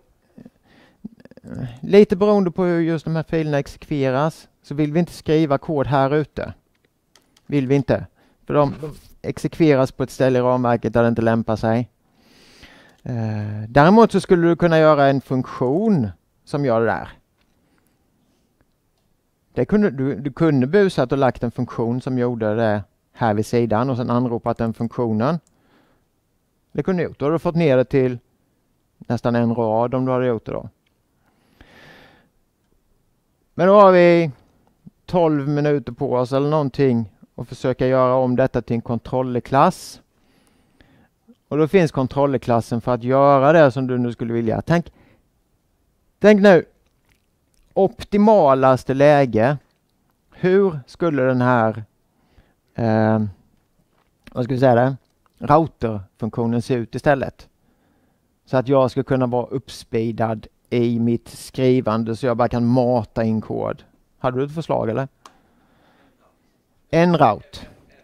lite beroende på hur just de här filerna exekveras, så vill vi inte skriva kod här ute. Vill vi inte. För de exekveras på ett ställe i ramverket där det inte lämpar sig. Däremot så skulle du kunna göra en funktion som gör det där. Du kunde busat och lagt en funktion som gjorde det här vid sidan och sen anropat den funktionen. Det kunde du gjort. Då har du fått ner det till nästan en rad om du hade gjort det då. Men då har vi 12 minuter på oss eller någonting och försöka göra om detta till en kontrollklass. Och då finns kontrollklassen för att göra det som du nu skulle vilja. Tänk nu. Optimalaste läge. Hur skulle den här vad ska vi säga det? Routerfunktionen se ut istället? Så att jag ska kunna vara uppspeedad i mitt skrivande så jag bara kan mata in kod. Hade du ett förslag eller? En route.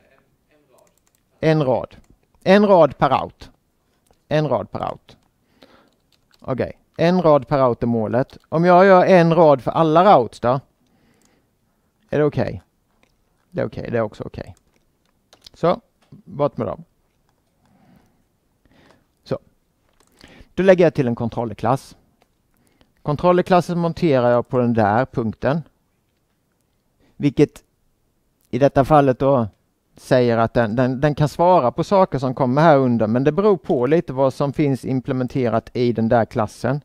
En rad. En rad per route. En rad per route. Okej. En rad per route är målet. Om jag gör en rad för alla routes då? Är det okej? Det är okej. Det är också okej. Så, bort med dem. Så. Då lägger jag till en kontrollklass. Kontrollklassen monterar jag på den där punkten. Vilket i detta fallet då säger att den kan svara på saker som kommer här under. Men det beror på lite vad som finns implementerat i den där klassen.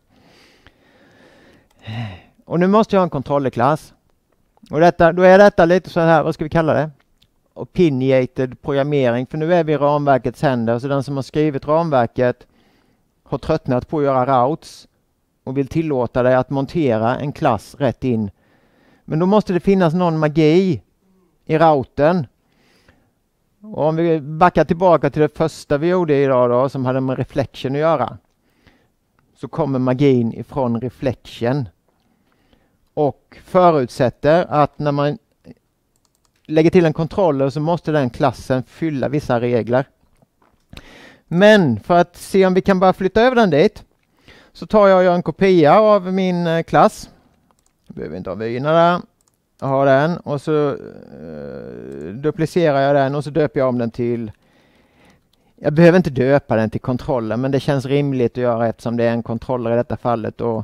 Och nu måste jag ha en kontrollklass. Och då är detta lite så här, vad ska vi kalla det? Opinionated programmering. För nu är vi i ramverkets händer. Så den som har skrivit ramverket har tröttnat på att göra routes. Och vill tillåta dig att montera en klass rätt in. Men då måste det finnas någon magi i routern. Och om vi backar tillbaka till det första vi gjorde idag då, som hade med reflection att göra. Så kommer magin ifrån reflection. Och förutsätter att när man lägger till en kontroller så måste den klassen fylla vissa regler. Men för att se om vi kan bara flytta över den dit så tar jag och gör en kopia av min klass. Jag behöver inte ha vyerna där. Jag har den och så duplicerar jag den och så döper jag om den till. Jag behöver inte döpa den till kontroller men det känns rimligt att göra eftersom det är en kontroller i detta fallet. Och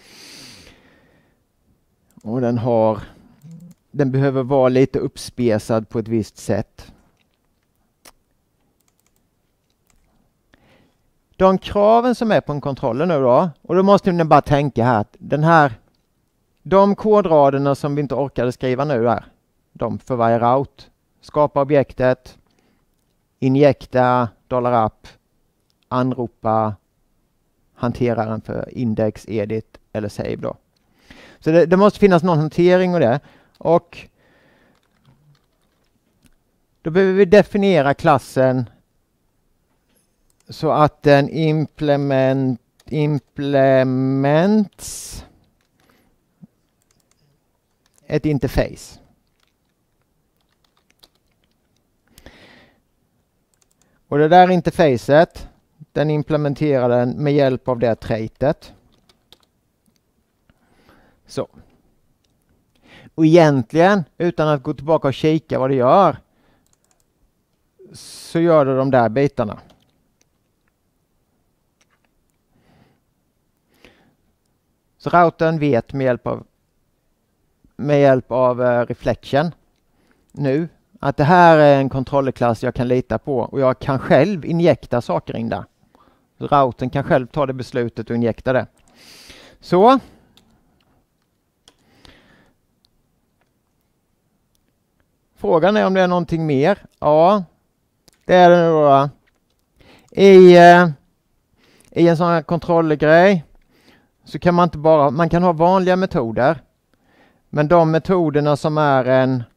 den behöver vara lite uppspesad på ett visst sätt. De kraven som är på en kontroller nu då, och då måste ni bara tänka här att de kodraderna som vi inte orkade skriva nu där, de för varje route, skapa objektet, injekta $up, anropa hanteraren för index, edit eller save då. Så det måste finnas någon hantering och det. Och då behöver vi definiera klassen så att den implements ett interface. Och det där interfacet, den implementerar den med hjälp av det traitet. Så. Och egentligen, utan att gå tillbaka och kika vad det gör, så gör det de där bitarna. Så routern vet med hjälp av reflection nu att det här är en kontrollklass jag kan lita på och jag kan själv injekta saker in där. Så routern kan själv ta det beslutet och injekta det. Så. Frågan är om det är någonting mer. Ja, det är det nu då. I en sån här kontrollgrej så kan man inte bara, man kan ha vanliga metoder. Men de metoderna som är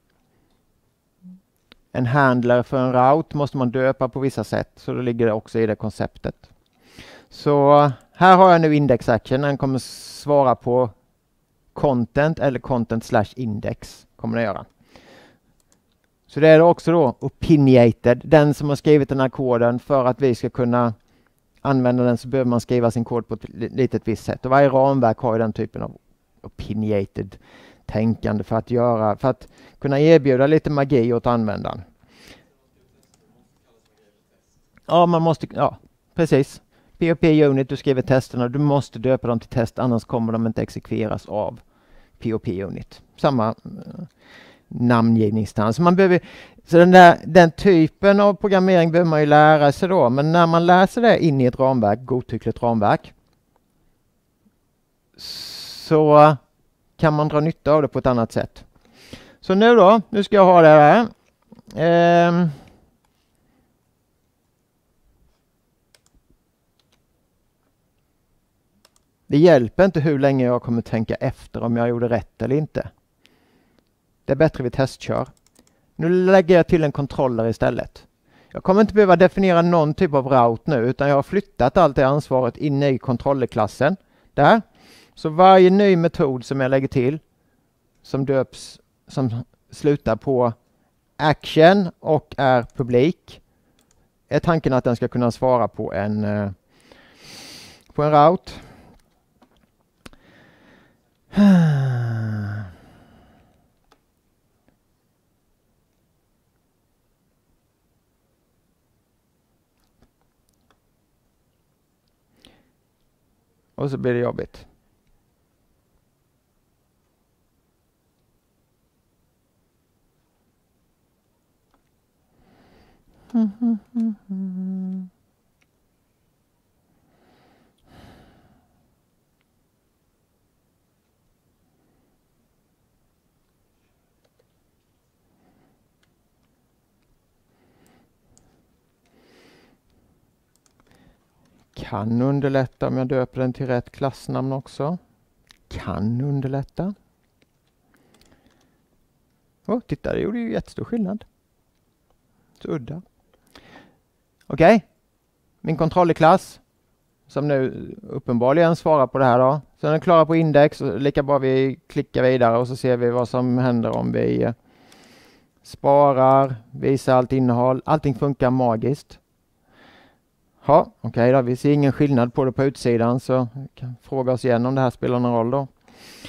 en handler för en route måste man döpa på vissa sätt. Så då ligger det också i det konceptet. Så här har jag nu index action. Den kommer svara på content eller content/index kommer det göra. Så det är också då opinionated. Den som har skrivit den här koden, för att vi ska kunna använda den så behöver man skriva sin kod på ett litet visst sätt. Och varje ramverk har ju den typen av opinionated tänkande för att kunna erbjuda lite magi åt användaren. Ja, precis. POP unit, du skriver testerna, du måste döpa dem till test, annars kommer de inte exekveras av POP unit. Samma namngivningsstand. Så den typen av programmering behöver man ju lära sig då, men när man läser det in i ett ramverk, godtyckligt ramverk, så kan man dra nytta av det på ett annat sätt. Så nu ska jag ha det här. Det hjälper inte hur länge jag kommer tänka efter om jag gjorde rätt eller inte. Det är bättre vi testkör. Nu lägger jag till en controller istället. Jag kommer inte behöva definiera någon typ av route nu, utan jag har flyttat allt det ansvaret in i controllerklassen. Där. Så varje ny metod som jag lägger till som slutar på action och är publik, är tanken att den ska kunna svara på en route. Och så blir det jobbigt. Kan underlätta om jag döper den till rätt klassnamn också. Kan underlätta. Titta, det gjorde ju jättestor skillnad. Så udda. Okej. Min kontrollklass som nu uppenbarligen svarar på det här då. Så den är klar på index, och lika bra vi klickar vidare och så ser vi vad som händer om vi sparar, visar allt innehåll. Allting funkar magiskt. Ja, okej då. Vi ser ingen skillnad på det på utsidan, så vi kan fråga oss igen om det här spelar någon roll då.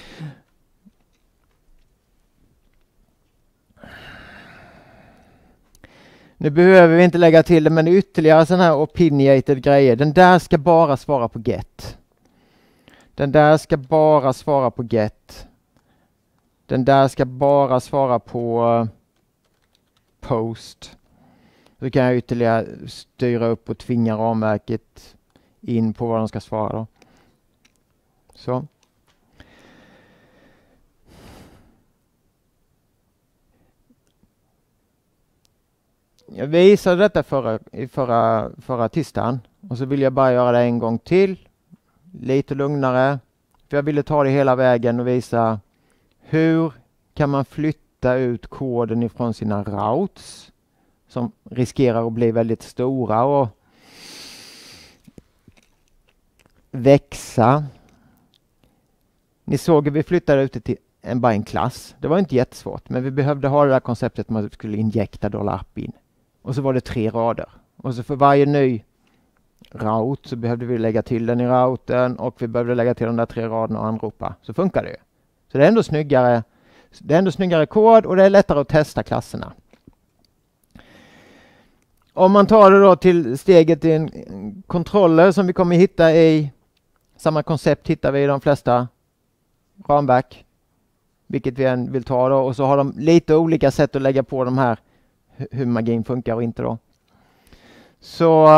Nu behöver vi inte lägga till det, men ytterligare sådana här opinionated grejer. Den där ska bara svara på get. Den där ska bara svara på get. Den där ska bara svara på post. Så kan jag ytterligare styra upp och tvinga ramverket in på vad de ska svara då. Så. Jag visade detta förra tisdagen. Och så vill jag bara göra det en gång till. Lite lugnare. För jag ville ta det hela vägen och visa hur kan man flytta ut koden ifrån sina routes. Som riskerar att bli väldigt stora och växa. Ni såg att vi flyttade ut till bara en klass. Det var inte jättesvårt, men vi behövde ha det där konceptet man skulle injekta $app in. Och så var det 3 rader. Och så för varje ny route så behövde vi lägga till den i routern och vi behövde lägga till de där 3 raderna och anropa. Så funkar det ju. Så det är ändå snyggare kod och det är lättare att testa klasserna. Om man tar det då till steget i en controller som vi kommer hitta i samma koncept hittar vi i de flesta ramverk. Vilket vi än vill ta då. Och så har de lite olika sätt att lägga på de här hur magin funkar och inte då. Så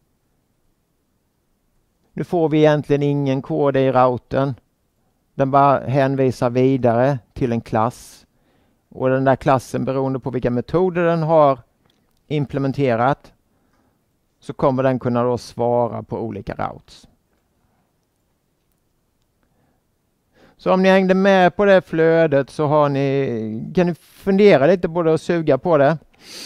nu får vi egentligen ingen kod i routern. Den bara hänvisar vidare till en klass. Och den där klassen, beroende på vilka metoder den har implementerat, så kommer den kunna då svara på olika routes. Så om ni hängde med på det flödet så kan ni fundera lite på det och suga på det.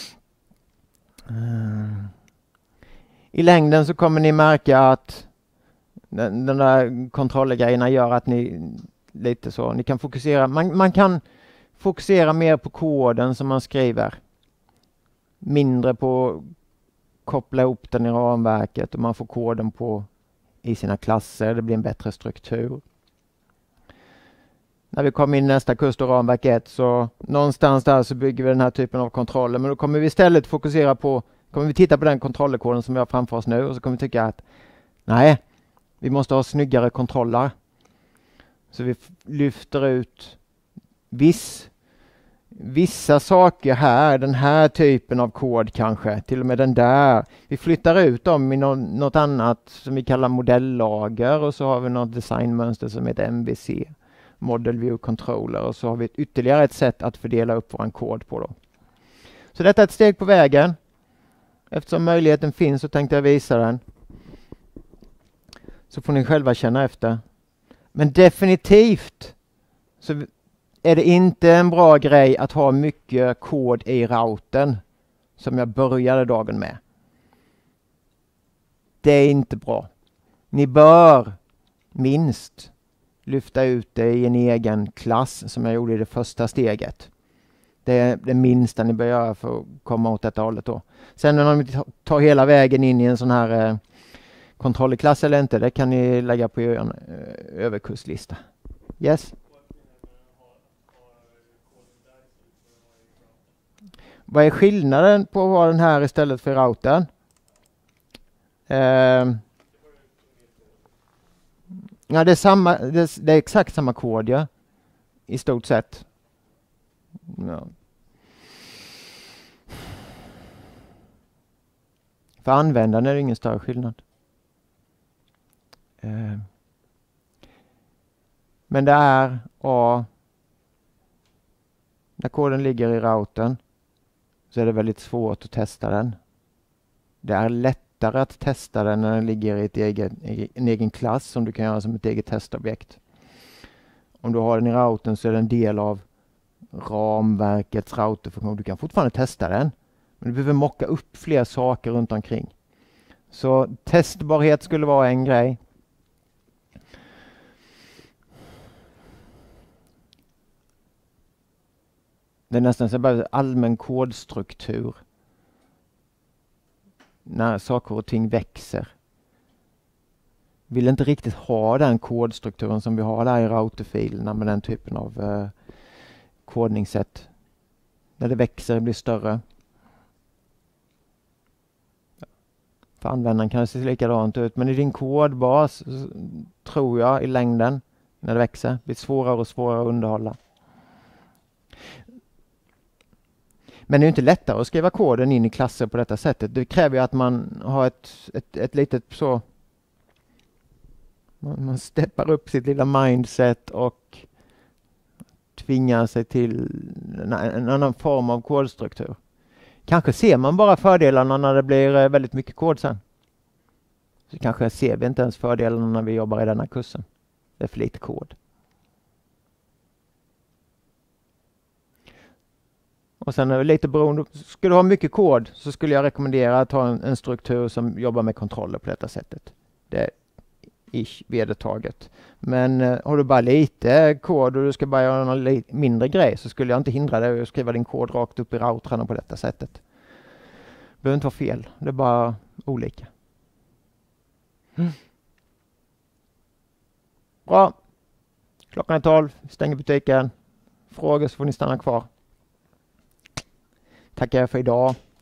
I längden så kommer ni märka att den där kontrollgrejerna gör att ni kan fokusera. Man kan fokusera mer på koden som man skriver. Mindre på koppla ihop den i ramverket, och man får koden i sina klasser. Det blir en bättre struktur. När vi kommer in i nästa kurs då, ramverk 1, så någonstans där så bygger vi den här typen av kontroller. Men då kommer vi istället kommer vi titta på den kontrollkoden som vi har framför oss nu, och så kommer vi tycka att nej, vi måste ha snyggare kontroller. Så vi lyfter ut vissa saker här, den här typen av kod kanske, till och med den där. Vi flyttar ut dem i något annat som vi kallar modelllager, och så har vi något designmönster som heter MVC, Model View Controller, och så har vi ytterligare ett sätt att fördela upp vår kod på då. Så detta är ett steg på vägen. Eftersom möjligheten finns så tänkte jag visa den. Så får ni själva känna efter. Men definitivt så är det inte en bra grej att ha mycket kod i routern, som jag började dagen med. Det är inte bra. Ni bör minst lyfta ut det i en egen klass, som jag gjorde i det första steget. Det är det minsta ni bör göra för att komma åt detta hållet då. Sen när ni tar hela vägen in i en sån här kontrollklass eller inte, det kan ni lägga på en överkurslista. Yes? Vad är skillnaden på att ha den här istället för routern? Ja, det är exakt samma kod, ja. I stort sett. Ja. För användaren är det ingen större skillnad. Men det är när koden ligger i routern så är det väldigt svårt att testa den. Det är lättare att testa den när den ligger i en egen klass, som du kan göra som ett eget testobjekt. Om du har den i routern så är det en del av ramverkets routerfunktion. Du kan fortfarande testa den, men du behöver mocka upp fler saker runt omkring. Så testbarhet skulle vara en grej. Det är nästan så bara allmän kodstruktur. När saker och ting växer. Vill inte riktigt ha den kodstrukturen som vi har där i routerfilerna med den typen av kodningssätt. När det växer blir större. För användaren kan det se likadant ut, men i din kodbas tror jag i längden, när det växer, blir svårare och svårare att underhålla. Men det är ju inte lättare att skriva koden in i klasser på detta sättet. Det kräver ju att man har ett litet så... Man steppar upp sitt lilla mindset och tvingar sig till en annan form av kodstruktur. Kanske ser man bara fördelarna när det blir väldigt mycket kod sen. Så kanske ser vi inte ens fördelarna när vi jobbar i denna kursen. Det är för lite kod. Och sen är det lite beroende. Skulle du ha mycket kod så skulle jag rekommendera att ha en struktur som jobbar med kontroller på detta sättet. Det är vedertaget. Men har du bara lite kod och du ska bara göra en mindre grej, så skulle jag inte hindra dig att skriva din kod rakt upp i routrarna på detta sättet. Det behöver inte vara fel. Det är bara olika. Bra. Klockan är 12. Stänger butiken. Frågor så får ni stanna kvar. Tackar för idag.